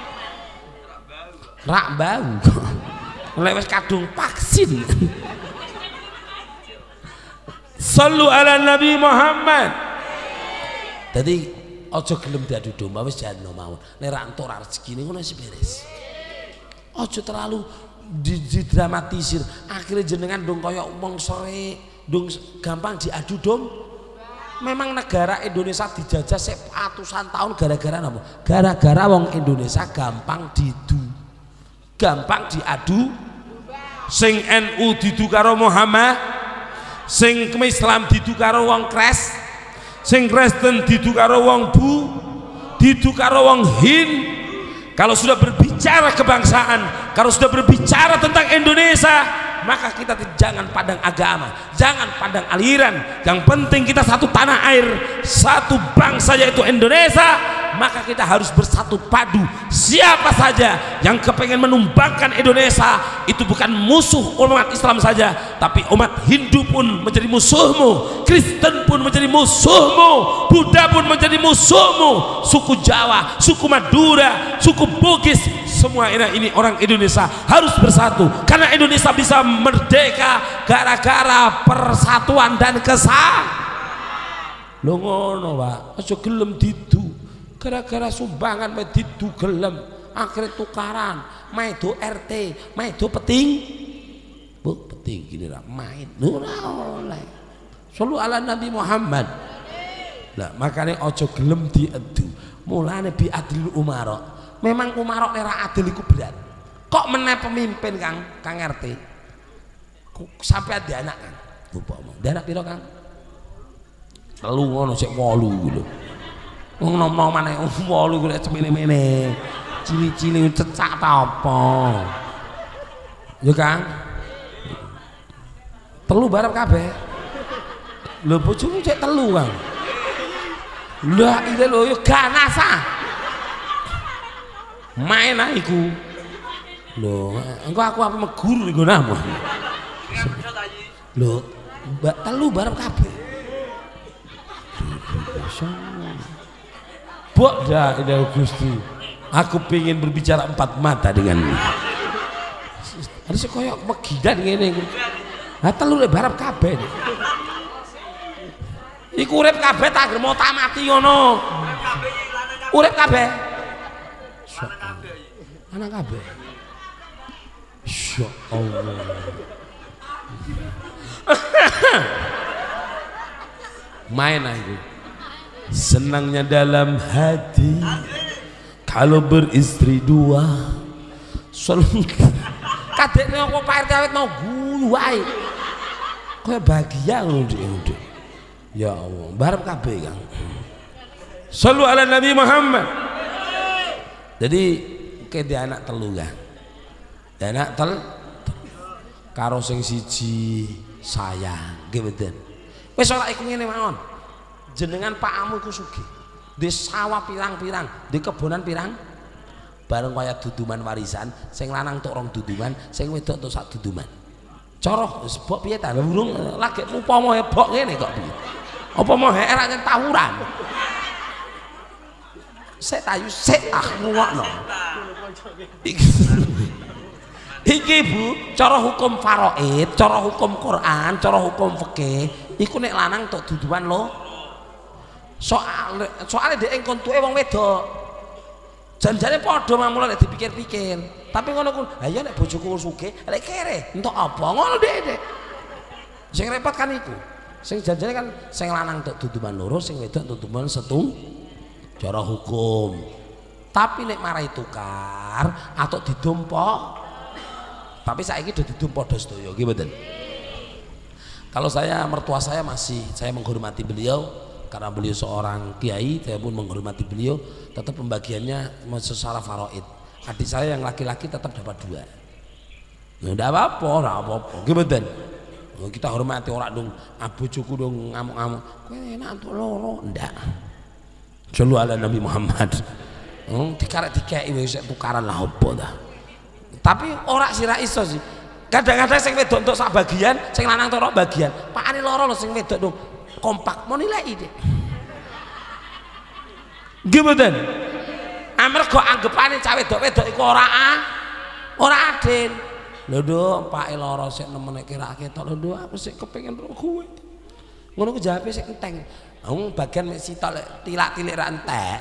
Rak bau. Lek wis kadung vaksin. Sallu ala Nabi Muhammad. Jadi ojo gelem diadu domba wis jan mawon. Nek ra entuk ra rezekine ngono wis beres. Ojo terlalu didramatisir. Akhirnya jenengan dong kaya wong sore, dong gampang diadu dom. Memang negara Indonesia dijajah sek ratusan tahun gara-gara napa? Gara-gara wong Indonesia gampang didu. Gampang diadu. Sing N U didu karo Muhammad, sing Islam didu karo wong Kres, sing Kristen didu karo wong Bu, didu karo wong Hin. Kalau sudah berbicara kebangsaan, kalau sudah berbicara tentang Indonesia, maka kita jangan pandang agama, jangan pandang aliran. Yang penting kita satu tanah air, satu bangsa yaitu Indonesia. Maka kita harus bersatu padu. Siapa saja yang kepengen menumbangkan Indonesia, itu bukan musuh umat Islam saja, tapi umat Hindu pun menjadi musuhmu, Kristen pun menjadi musuhmu, Buddha pun menjadi musuhmu, suku Jawa, suku Madura, suku Bugis, semua ini, ini orang Indonesia harus bersatu. Karena Indonesia bisa merdeka gara-gara persatuan dan kesatuan. Lho ngono Pak, aja gelem didu. Gara-gara sumbangan me didu gelem, akhirnya tukaran, maido R T, maido peting. Bu, peting gini lah, main. Ora oleh. Shallu ala Nabi Muhammad. Lah makanya ojo gelem diedu. Mulane bi adil umara. Memang umara ora adil iku berat. Kok meneh pemimpin Kang, Kang R T. Sampai ada anak kan. Upama. Ada anak piro Kang? Telu ngono sik wolu lho. Wong nom-nom maneh wolu golek cemene-mene. Cili-cili cecak ta apa? Ya Kang. Telu barep kabeh. Lho bojomu cek telu Kang. Lah ile lho yo ganas ah. Main ah iku. Lho, engko aku apa meguru iku namo. Lho, mbak telu barep kabeh. Bok dah ini Gusti. Aku pengen berbicara empat mata denganmu. Harusnya koyok megidan ngene. Ha telu le barep kabeh. Iku urip kabeh tak mau tamati ngono. Urip kabeh. Anak kabeh. Insya Allah. Main aku. Senangnya dalam hati kalau beristri dua. Selalu kadekne kok Pak R T awet mau guyu wae. Kaya bahagia ngono Dik. Ya Allah, barep kabeh Kang. Shallu ala Nabi Muhammad. Jadi ke dia anak telu kan. Dia anak tel karo sing siji sayang, nggih mboten. Wis ora iku ngene mawon. Jenengan Pak Amu iku sugih. Di sawah pirang-pirang, di kebonan pirang. Bareng kaya duduman warisan, sing lanang tok rong duduman, sing wedok tok sak duduman. Cara sebab piye ta? Urung lagi upama hebok ngene kok piye. Apa mau H R nyen tawuran? Sik tayu sik ah ngokno. Iki Bu, cara hukum faraid, cara hukum Quran, cara hukum fikih, iku nek lanang tok duduman lho. Soal soalnya dhek engkon tuwe wong wedok. Janjane padha mamula nek dipikir-pikir. Tapi ngono ku, ha ya nek bojoku sugih, lek kere, entuk apa? Ngono dhek. Sing repot kan iku. Sing janjane kan sing lanang tok duduman loro, sing wedok duduman setung. Cara hukum. Tapi nek marai tukar atau didumpok. Tapi saiki do didumpok padha sedaya, nggih mboten. Kalau saya mertua saya masih saya menghormati beliau karena beliau seorang kiai, saya pun menghormati beliau. Tetap pembagiannya secara faraid. Adik saya yang laki-laki tetap dapat dua. Nggak ada apa-apa, nggak apa-apa. Gimana? Kita hormati orang dong. Abu cuku dong ngamuk-ngamuk. Kau enak untuk loro, ndak. Shallu ala Nabi Muhammad. Hmm, dikaret dikai wis tukaran lah apa dah. Tapi orang sira iso sih. Kadang-kadang sing wedok untuk sak bagian, sing lanang tok bagian. Pakane loro lho sing wedok dong. Kompak mau nilai ide. Gimana? Amerga anggapane cah wedok-wedok iku ora ah, ora adil. Lho Nduk, pake lara sik nemen kira ketok lho Nduk, aku sik kepengin karo kowe. Ngono ku jawabe sik enteng. Wong bagian mek sitok lek tilak-tilik ra entek.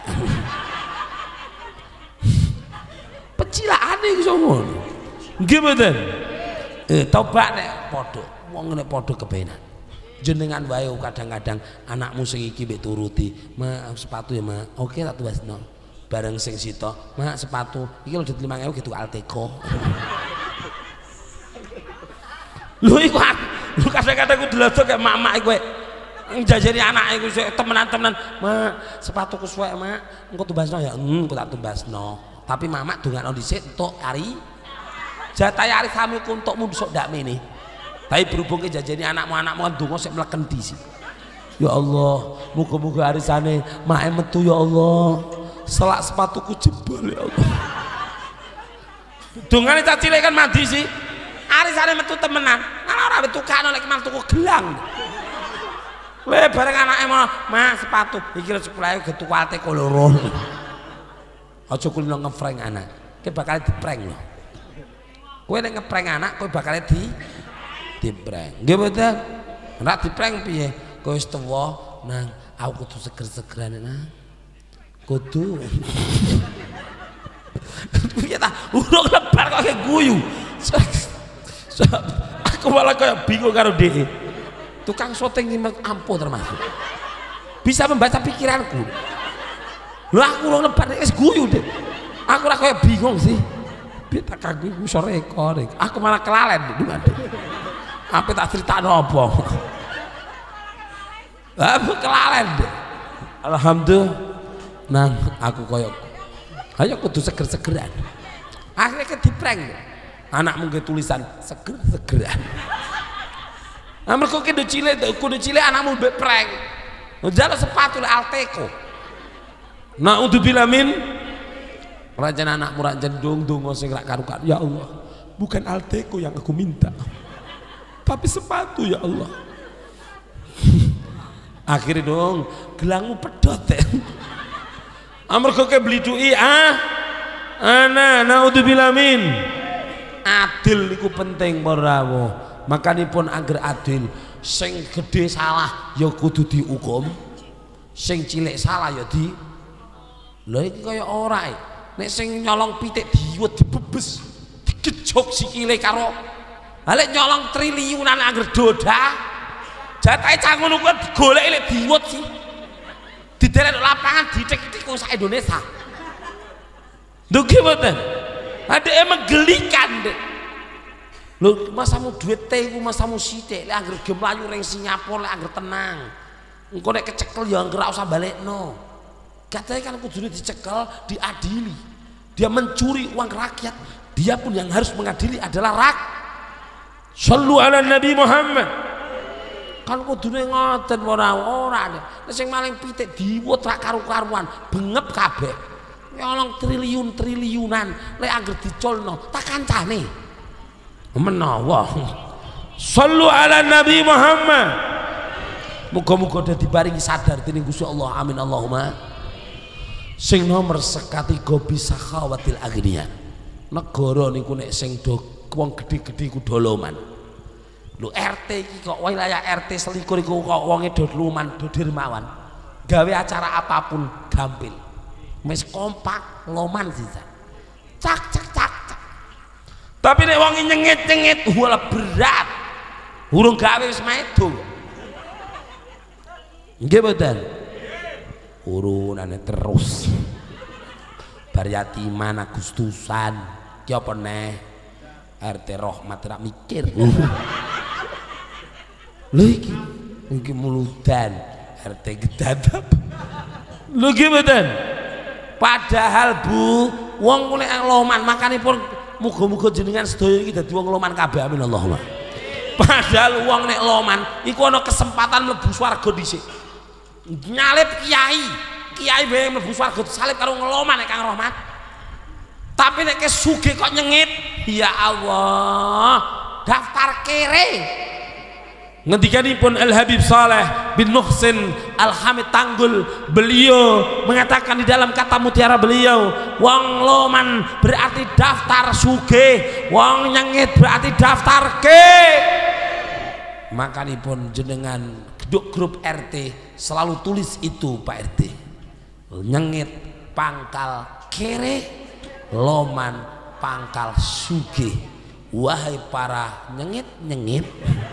Pecilakane iku ngono. Nggih mboten? Eh tobat nek padha, wong nek padha kepenak. Jenengan wae kadang-kadang anakmu sing iki mbek turuti, "Ma, sepatu ya, Ma." Oke tak tuwasno. Bareng sing sita, "Ma, sepatu iki lho duit lima ewu gitu Alteko." Lho iku lu kadang-kadang ku delok kayak mak-mak iku njajari anake iku temenan-temenan, "Ma, sepatuku suwek, Mak. Engko tumbasno ya." "Hmm, engko tak tumbasno." Tapi mamak dongakno dhisik entuk ari jatahe ari kami ku entukmu besok ndak mene. Tapi berhubung ke jajani anakmu-anakmu kan donga sik mleken di sih. Ya Allah, muga-muga arisane mae metu ya Allah. Selak sepatuku jebol ya Allah. Dongane cah cilik kan mandi sih. Arisane metu temenan. Ana ora wetukane lek mang tuku gelang. Weh bareng anake mau, "Ma, sepatu iki lho sepuluh ewu getuku Alteko loro." Aja kulino ngeprank anak. Kowe bakal diprank lho. Kowe nek ngeprank anak kowe bakal di diprank. Nggih mboten? Nek diprank piye? Kowe wis tuwa, Nang, aku kudu seger-segeran Nang. Kudu. Piye ta? Urung lebar kok kayak guyu. Aku malah kayak bingung karo dhek. Tukang syuting nyimak ampuh termasuk. Bisa membaca pikiranku. Lho aku urung lebar wis guyu, Dik. Aku ora kayak bingung sih. Piye tak kagum iso rekor. Aku malah kelalen, Dik. Apa tak cerita apa? Aku kelalen deh. Alhamdulillah. Nang aku koyok. Ayo kudu seger-segeran. Akhirnya ke diprank. Anak mungkin tulisan seger-segeran. Nah mereka kudu cilik, kudu cilik anakmu mbek prank. Njaluk sepatu Alteko. Nah untuk bilamin. Rajan anakmu rajan dong-dong sing rak karukan. Ya Allah, bukan Alteko yang aku minta. Tapi sepatu ya Allah. Akhirnya dong gelangmu pedot ya. Amarga ke beli dui ah ana naudzubillah min. Adil niku penting para rawuh. Makanipun angger adil sing gede salah ya kudu dihukum, sing cilik salah ya di. Lha iki kaya ora e. Nek sing nyolong pitik diwet dibebes Gejok sikile karo lek nyolong triliunan angger doda jatahe cah ngono kuwi digoleki lek diwut sih diderek lapangan ditik-tik wong sak Indonesia lho ki mboten ade emang gelikan dek lho masamu duit teh iku masamu sithik lek angger ge mlayu ring Singapura lek angger tenang engko nek kecekel ya angger ora usah balekno katanya kan kudune dicekel diadili dia mencuri uang rakyat dia pun yang harus mengadili adalah rak sallu ala Nabi Muhammad kan kudune ngoten ora ora nek sing maling pitik diwut rak karu-karuan bengep kabeh nyolong triliun triliunan lek angger dicolno tak kancane menawa sallu ala Nabi Muhammad muga-muga dadi paringi sadar dening Gusti Allah amin Allahumma sing nomor sekatiga bisa khawatil agniya negara niku nek sing do wong gedhe-gedhe iku doloman lho R T iki kok wilayah R T selikur iku kok wonge do luman do dermawan gawe acara apapun gampil wis kompak loman sisa cak cak cak cak tapi nek wong nyengit-nyengit wala berat urung gawe wis medo nggih mboten urunane terus bar yatiman Agustusan ki apa neh R T Rahmat rak mikir lho iki iki muludan R T gedadap lho ki mboten padahal Bu wong nek loman makanipun muga-muga jenengan sedaya iki dadi wong loman kabeh amin Allahumma padahal wong nek loman iku ana kesempatan mlebu swarga dhisik nyalip kiai kiai bae mlebu swarga salib karo ngeloman nek Kang Rahmat tapi nek sugih kok nyengit ya Allah daftar kere ngendikanipun Al Habib Saleh bin Muhsin Al Hamid Tanggul beliau mengatakan di dalam kata mutiara beliau wong loman berarti daftar sugih wong nyengit berarti daftar ke makanipun jenengan geduk grup R T selalu tulis itu Pak R T nyengit pangkal kere loman pangkal sugih wahai para nyengit-nyengit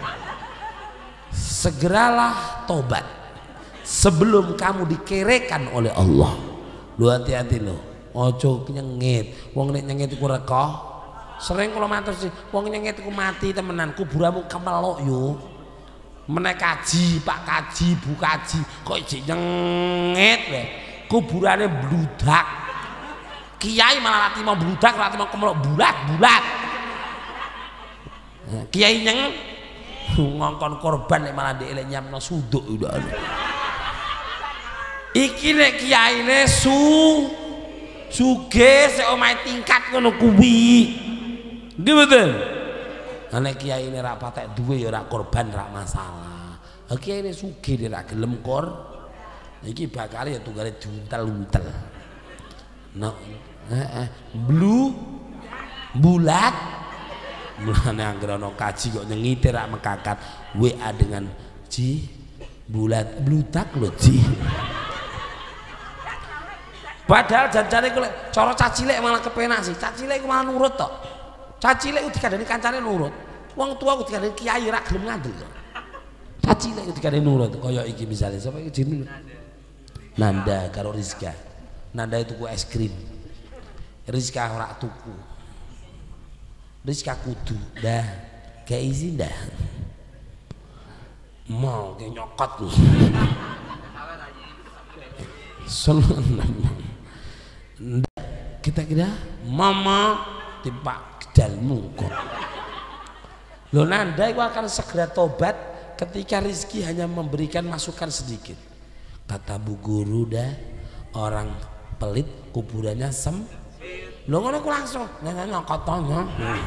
segeralah tobat sebelum kamu dikerekan oleh Allah lu hati-hati lo ojo nyengit wong nek nyengit iku reka sering kula matur sih wong nyengit iku mati temenan kuburanmu kemelok yo meneh kaji Pak kaji Bu kaji kok ijik nyengit wae kuburane bludak kiai malah rati mau bludak rati mau kemelok bulat-bulat kiai nyeng ngongkon korban nek malah dhek elek nyamno suduk udah iki nek kiyaine su sugih sik omahe tingkat ngono kuwi nggih mboten nek kiyaine ra patek duwe ya ora korban ra masalah kiyaine sugih dia ra gelem kor iki bakal ya tunggale diuntel-untel nah heeh blu bulat mulane anggere ana kaji kok nyengite rak mekakat W A dengan Ji bulat blutak lho Ji padahal janjane ku lek cara cacilek malah kepenak sih cacilek ku malah nurut tok cacilek ku dikandani kancane nurut wong tua ku dikandani kiai rak gelem ngandel cacilek ku dikandani nurut kaya iki misalnya sapa iki jenenge Nanda karo Rizka Nanda itu ku es krim Rizka ora tuku Rizka kudu dah kayak izin dah mau kayak nyokot lu kita kira mama timpak dalmu kok lo Nanda itu akan segera tobat ketika Rizki hanya memberikan masukan sedikit kata Bu Guru dah orang pelit kuburannya sem lo ngono ku langsung nanya nyokotannya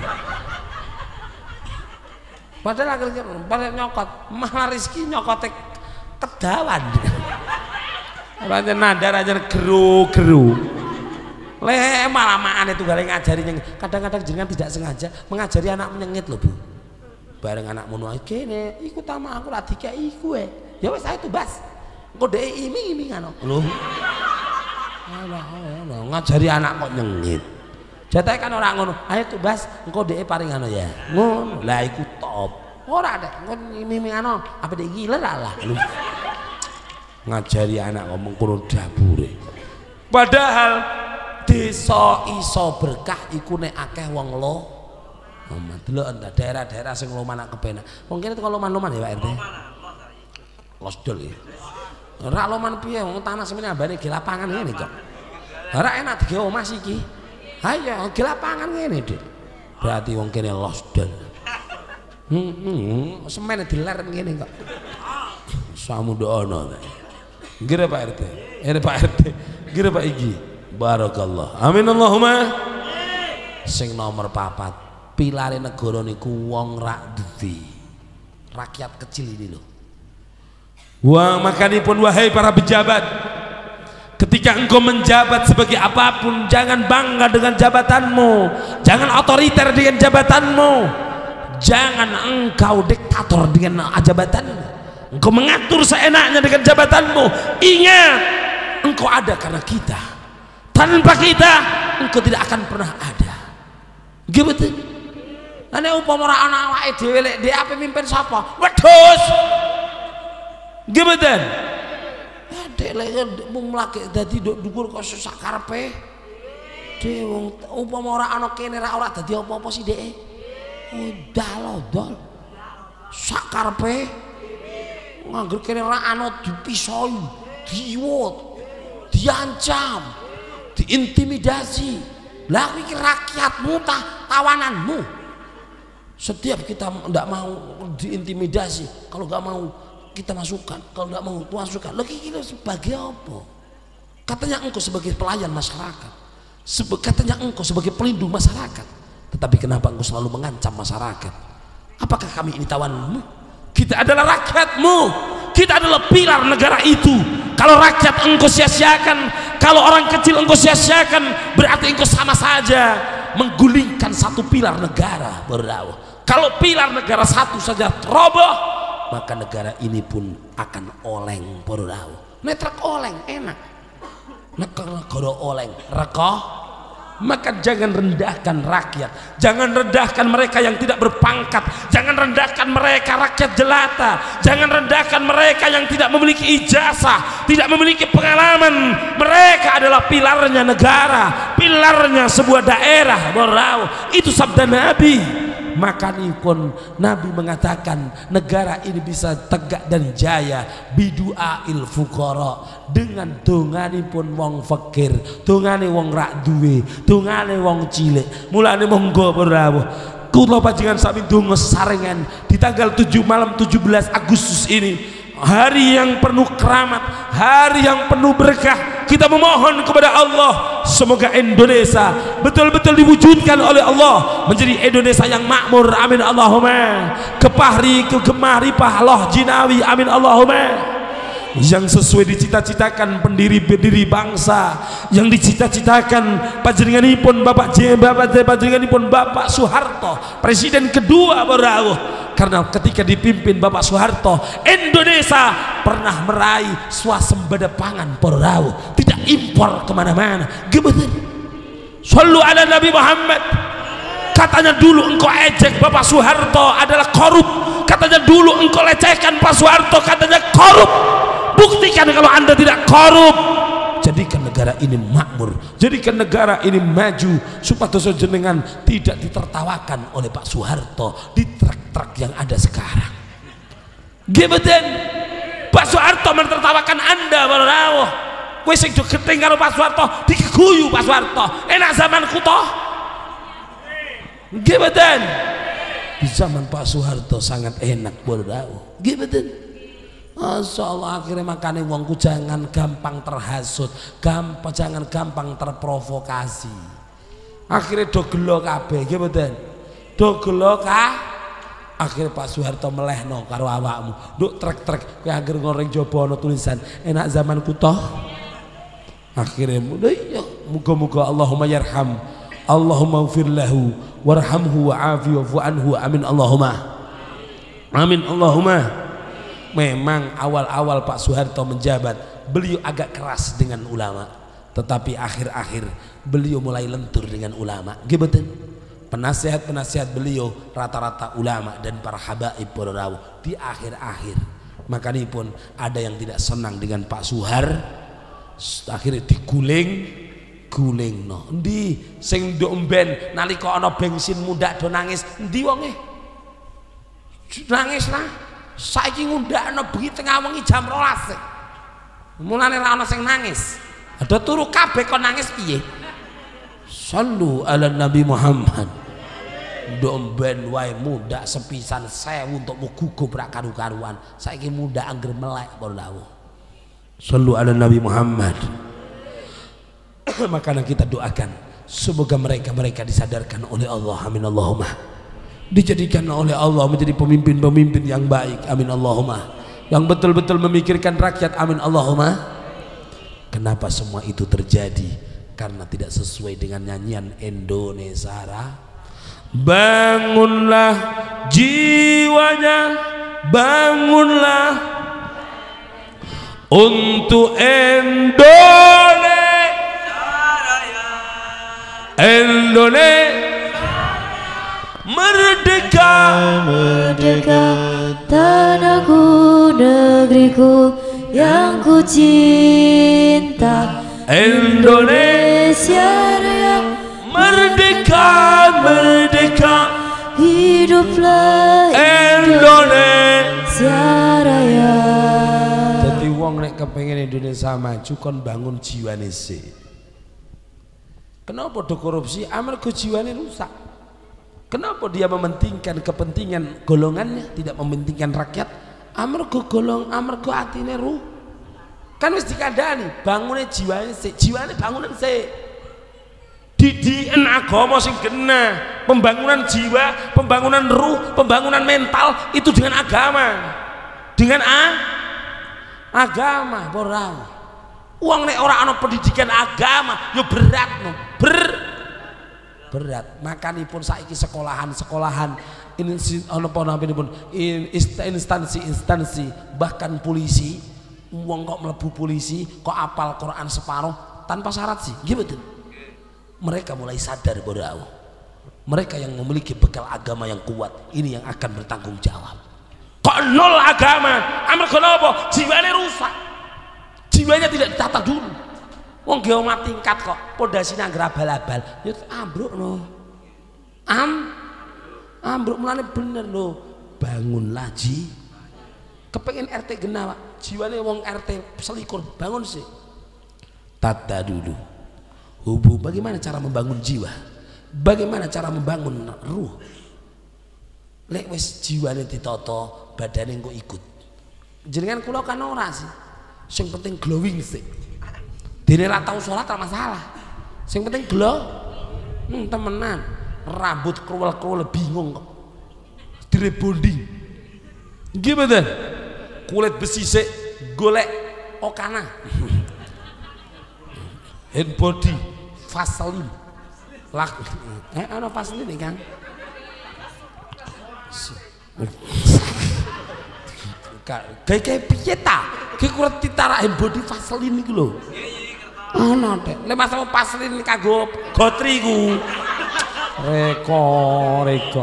padahal akhirnya pada nyokot malah Rizki nyokotek kedawan raja nadar aja geru-geru le malah maan itu gale ngajari kadang-kadang jenengan tidak sengaja mengajari anak menyengit loh Bu bareng anak mono kene ikut sama aku lagi kayak iku eh ya wes saya tuh bas kode iming-iming ano loh alah alah ngajari anak kok nyengit Jatah kan orang ngono, ayo tuh Bas, engkau dek paring anu ya, ngono, lah iku top, ora dek, engkau mimi anu, apa dek gila lah, lu ngajari anak ngomong kurun dapure, padahal desa iso berkah iku nek akeh wong lo, ngomong dulu anda daerah-daerah sing loman nak kepenak, mungkin itu kalau loman-loman ya Pak R T, losdol ya, rak loman piye, ngomong tanah semuanya abane di lapangan ini kok, rak enak di omah sih ki. Ayo ke lapangan ngene Dik. Berarti wong kene losdol. Hmm, hmm, semene diler ngene kok. Samudono. Nggih Pak R T. Eh Pak R T. Nggih Pak Iki. Barakallah. Amin Allahumma. Sing nomor papat, pilare negara niku wong rak duwe. Rakyat kecil ini loh. Wah, makanipun wahai para pejabat, ketika engkau menjabat sebagai apapun, jangan bangga dengan jabatanmu, jangan otoriter dengan jabatanmu, jangan engkau diktator dengan jabatanmu, engkau mengatur seenaknya dengan jabatanmu. Ingat, engkau ada karena kita, tanpa kita engkau tidak akan pernah ada. Gitu. Ane upama ora ana awake dhewe lek dhek ape mimpin sapa? Wedhus. Gitu. Dek lek mung mlake dadi nduk dhuwur kok sak karepe. Dek wong upama ora ana kene ra ora dadi apa-apa sih dek. Odal-odal. Sak karepe. Nganggur kene ra ana dipisoi, diwot, diancam, diintimidasi. Lah iki rakyatmu tah tawananmu. Setiap kita ndak mau diintimidasi, kalau nggak mau kita masukkan, kalau nggak mau masukkan lagi kita sebagai apa? Katanya engkau sebagai pelayan masyarakat, Sebe katanya engkau sebagai pelindung masyarakat, tetapi kenapa engkau selalu mengancam masyarakat? Apakah kami ini tawanmu? Kita adalah rakyatmu, kita adalah pilar negara itu. Kalau rakyat engkau sia-siakan, kalau orang kecil engkau sia-siakan, berarti engkau sama saja menggulingkan satu pilar negara. Berdawah. Kalau pilar negara satu saja roboh, maka negara ini pun akan oleng. Berdawah. Netrak oleng enak, negara oleng rekoh. Maka jangan rendahkan rakyat, jangan rendahkan mereka yang tidak berpangkat, jangan rendahkan mereka rakyat jelata, jangan rendahkan mereka yang tidak memiliki ijazah, tidak memiliki pengalaman. Mereka adalah pilarnya negara, pilarnya sebuah daerah. Borau, itu sabda Nabi. Makanipun Nabi mengatakan negara ini bisa tegak dan jaya bidu'ail fuqara, dengan donganipun wong fakir, dongane wong rak duwe, dongane wong cilik. Mulane monggo berawuh kula panjenengan sami donga sarengan di tanggal tujuh malam tujuh belas Agustus ini, hari yang penuh keramat, hari yang penuh berkah. Kita memohon kepada Allah, semoga Indonesia betul-betul diwujudkan oleh Allah menjadi Indonesia yang makmur. Amin Allahumma. Kepahri kegemah ripah loh jinawi. Amin Allahumma. Yang sesuai dicita-citakan pendiri-pendiri bangsa, yang dicita-citakan panjenenganipun Bapak J Bapak panjenenganipun Bapak Soeharto, presiden kedua berawuh. Karena ketika dipimpin Bapak Soeharto, Indonesia pernah meraih swasembada pangan berawuh, tidak impor kemana-mana. Gimana? Sallu ala Nabi Muhammad. Katanya dulu engkau ejek Bapak Soeharto adalah korup, katanya dulu engkau lecehkan Pak Soeharto, katanya korup. Buktikan kalau anda tidak korup. Jadikan negara ini makmur, jadikan negara ini maju, supaya jenengan tidak ditertawakan oleh Pak Soeharto di truk-truk yang ada sekarang. Gebeten Pak Soeharto menertawakan anda berawuh. Kowe sing do gething karo Pak Soeharto diguyu Pak Soeharto. Enak zaman kutoh. Gebeten di zaman Pak Soeharto sangat enak berawuh. Gebeten. Masya Allah, akhirnya makanya wongku jangan gampang terhasut, gampang, jangan gampang terprovokasi. Akhirnya do gelo kabeh, nggih mboten? Do gelo kah? Akhirnya Pak Soeharto melehno karo awakmu. Nduk trek-trek kowe anggere ngoreng jaba ana tulisan enak zaman kutoh. Akhirnya iya, muga-muga Allahumma yarham, Allahumma ighfir lahu warhamhu wa'afi wa'fu anhu. Amin Allahumma. Amin Allahumma. Memang awal-awal Pak Soeharto menjabat, beliau agak keras dengan ulama, tetapi akhir-akhir beliau mulai lentur dengan ulama. Nggih mboten? Penasihat-penasihat beliau rata-rata ulama dan para habaib para rawuh di akhir-akhir. Makanya pun ada yang tidak senang dengan Pak Suhar, akhirnya diguling guling no. Endi sing nduk mben nalika ana bensin mundak do nangis, endi wonge? Nangis lah. Saiki ngundakno bengi tengah wengi jam rolas. Mulane ra ana sing nangis. Ada turu kabeh kok nangis piye? Sallu ala Nabi Muhammad. Domben wae muda sepisan sewu untuk mugugup rak karu-karuan. Saiki muda angger melek para dawuh. Sallu ala Nabi Muhammad. Makanya kita doakan semoga mereka-mereka disadarkan oleh Allah, amin Allahumma. Dijadikan oleh Allah menjadi pemimpin-pemimpin yang baik, amin Allahumma. Yang betul-betul memikirkan rakyat, amin Allahumma. Kenapa semua itu terjadi? Karena tidak sesuai dengan nyanyian Indonesia. Bangunlah jiwanya, bangunlah untuk Indonesia. Indonesia merdeka, merdeka, tanahku, negeriku yang ku cinta. Indonesia Raya, merdeka, merdeka, hiduplah Indonesia Raya. Jadi wong nek kepengen Indonesia maju kon bangun jiwane sik. Kenapa do korupsi? Amarga jiwane rusak. Kenapa dia mementingkan kepentingan golongannya, tidak mementingkan rakyat? Amarga golong, amarga atine ruh. Kan wis dikandani, bangune jiwane sik, jiwane bangunan sik. Didiken agama sing genah, pembangunan jiwa, pembangunan ruh, pembangunan mental itu dengan agama. Dengan a agama, ora. Uang nek ora ana pendidikan agama ya berat no. Ber berat. Makanipun saiki sekolahan-sekolahan ini ana apa naminipun instansi-instansi bahkan polisi, wong kok mlebu polisi kok apal Quran separuh tanpa syarat sih. Nggih betul. Mereka mulai sadar bahwa mereka yang memiliki bekal agama yang kuat ini yang akan bertanggung jawab. Kok nol agama? Amarga napa? Jiwane rusak. Jiwanya tidak ditata dulu. Wong geomat tingkat kok pondasine anggar abal-abal ya ambruk no. Am ambruk mulane bener lho. Bangunlah ji. Kepengen R T genah, Pak. Jiwane wong R T selikur, bangun sih. Tata dulu. Hubu, bagaimana cara membangun jiwa? Bagaimana cara membangun ruh? Lek wis jiwane ditata, badane kok ikut. Jenengan kula kan ora sih. Sing penting glowing sih. Dene ra tau salat ra masalah. Sing penting glow. Hmm, temenan. Rambut kruwel-kruwel bingung kok. Direbonding. Nggih mboten? Kulit besi sik golek okana. Hand body Vaseline. Lak eh ana Vaseline Kang. Kayak piye ta? Ki kurang ditarak hand body Vaseline iku lho. Ana Dek. Lek masamu Vaseline kanggo gotri ku. Reko, reko.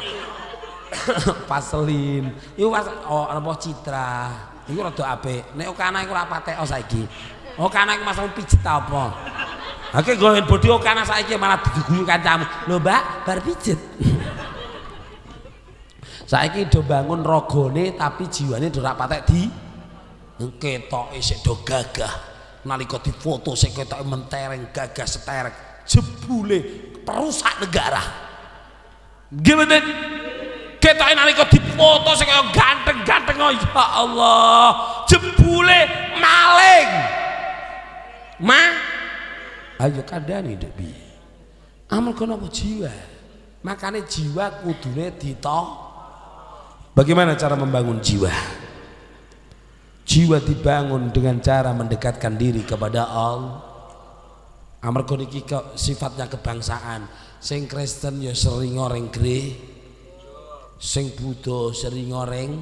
Vaseline. Iku oh apa Citra. Iku rada apik. Nek Okana iku ora patek saiki. Okana iku masamu pijet apa? Oke nggo hand body Okana saiki malah diguyu kancamu. Lho Mbak, bar pijet. Saiki do bangun ragane tapi jiwane do ora patek di ketoke sik do gagah. Nalika difoto sik ketoke mentereng gagah seterek. Jebule perusak negara. Nggih mboten? Ketoke nalika difoto sik ganteng-ganteng ya Allah. Jebule maling. Ma ayo kandhani ndek piye? Amarga napa jiwa? Makane jiwa kudune dito. Bagaimana cara membangun jiwa? Jiwa dibangun dengan cara mendekatkan diri kepada Allah. Amarga niki sifatnya kebangsaan. Sing Kristen ya sering ngoreng gre. Sing Buddha sering ngoreng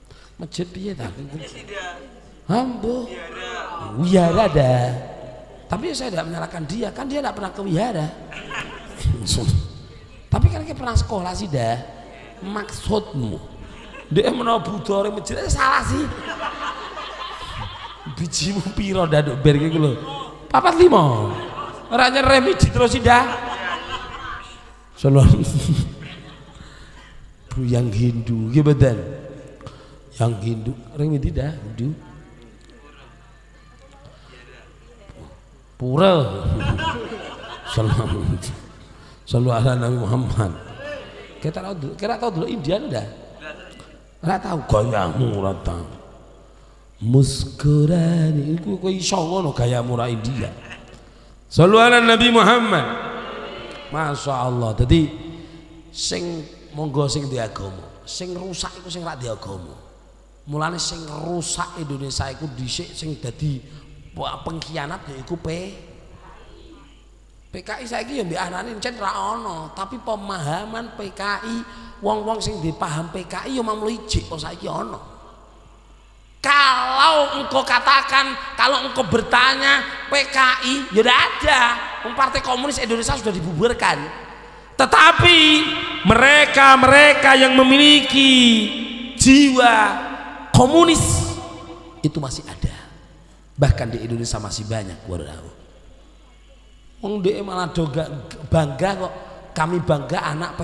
masjid piye ta? Ambo. Wiyara ada. Tapi saya tidak menyalahkan dia, kan dia tidak pernah ke wihara. Tapi kan dia pernah sekolah sih dah. Maksudmu dia menawa Buddha orang masjid salah sih. Bijimu piro daduk ber iki lho. Papat lima. Ora nyerem biji terus sih dah. Salon. Bu yang Hindu nggih mboten. Yang Hindu ring tidak Hindu. Pura. Salam. Sallu ala Nabi Muhammad. Kita tahu, kita tahu dulu India enggak? Enggak tahu gayamu ora tahu. Muskurani iku kowe iso ngono gayamu ra India. Sallu ala Nabi Muhammad. Masya Allah. Jadi sing monggo sing di agama, sing rusak iku sing ra di agama. Mulane sing rusak Indonesia iku dhisik sing dadi pengkhianat yaiku P P K I saiki ya mbek anane encen ra ono, tapi pemahaman P K I wong-wong sing dipaham P K I ya mamlo ijik kok saiki ono. Kalau engkau katakan, kalau engkau bertanya P K I ya tidak ada, Partai Komunis Indonesia sudah dibubarkan. Tetapi mereka-mereka yang memiliki jiwa komunis itu masih ada, bahkan di Indonesia masih banyak. Waduh. Wong dhek malah do bangga kok, kami bangga anak P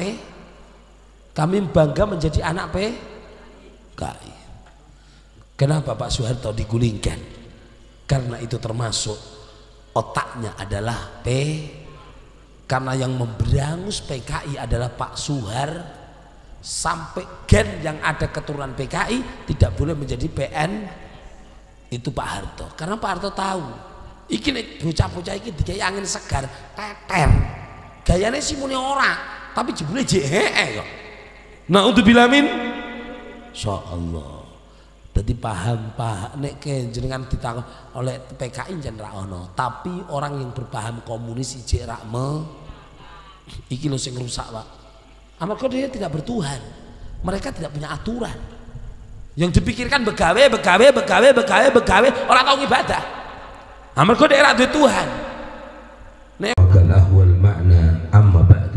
kami bangga menjadi anak P K I. Kenapa Pak Soeharto digulingkan? Karena itu termasuk otaknya adalah P, karena yang memberangus P K I adalah Pak Soehar, sampai gen yang ada keturunan P K I tidak boleh menjadi P N itu Pak Harto, karena Pak Harto tahu iki nek bocah-bocah iki dikai angin segar teter gayane sih muni ora tapi jebule jehee kok. Nah untuk bilamin insyaallah. Jadi paham paham nek jenengan ditakon oleh P K I jan ra ono, tapi orang yang berpaham komunis ijek ra me iki lho sing rusak Pak. Amarga dia tidak bertuhan, mereka tidak punya aturan. Yang dipikirkan begawe begawe begawe begawe begawe orang tahu ibadah. Amarga daerah duwe Tuhan. Nek wal makna amma ba'du.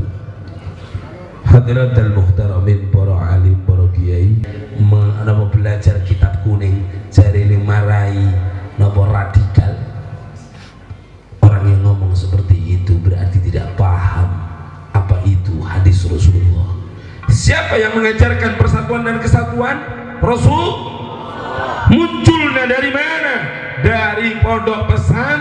Hadratul muhtaramin para alim para kiai, menapa belajar kitab kuning jari marai napa radikal. Orang yang ngomong seperti itu berarti tidak paham apa itu hadis Rasulullah. Siapa yang mengajarkan persatuan dan kesatuan? Rasul. Munculnya dari mana? Dari pondok pesan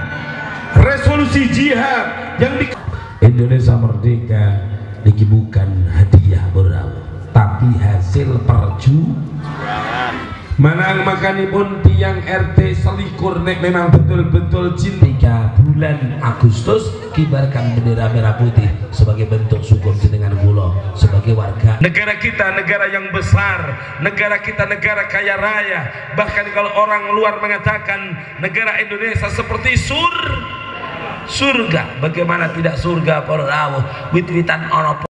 resolusi jihad yang di Indonesia merdeka ini bukan hadiah berau, tapi hasil perjuangan. Manang makanipun tiang R T selikur nek memang betul-betul cinta. Bulan Agustus kibarkan bendera merah putih sebagai bentuk syukur dengan kula sebagai warga negara kita, negara yang besar, negara kita negara kaya raya. Bahkan kalau orang luar mengatakan negara Indonesia seperti sur surga, bagaimana tidak surga para rawuh wit-witan ana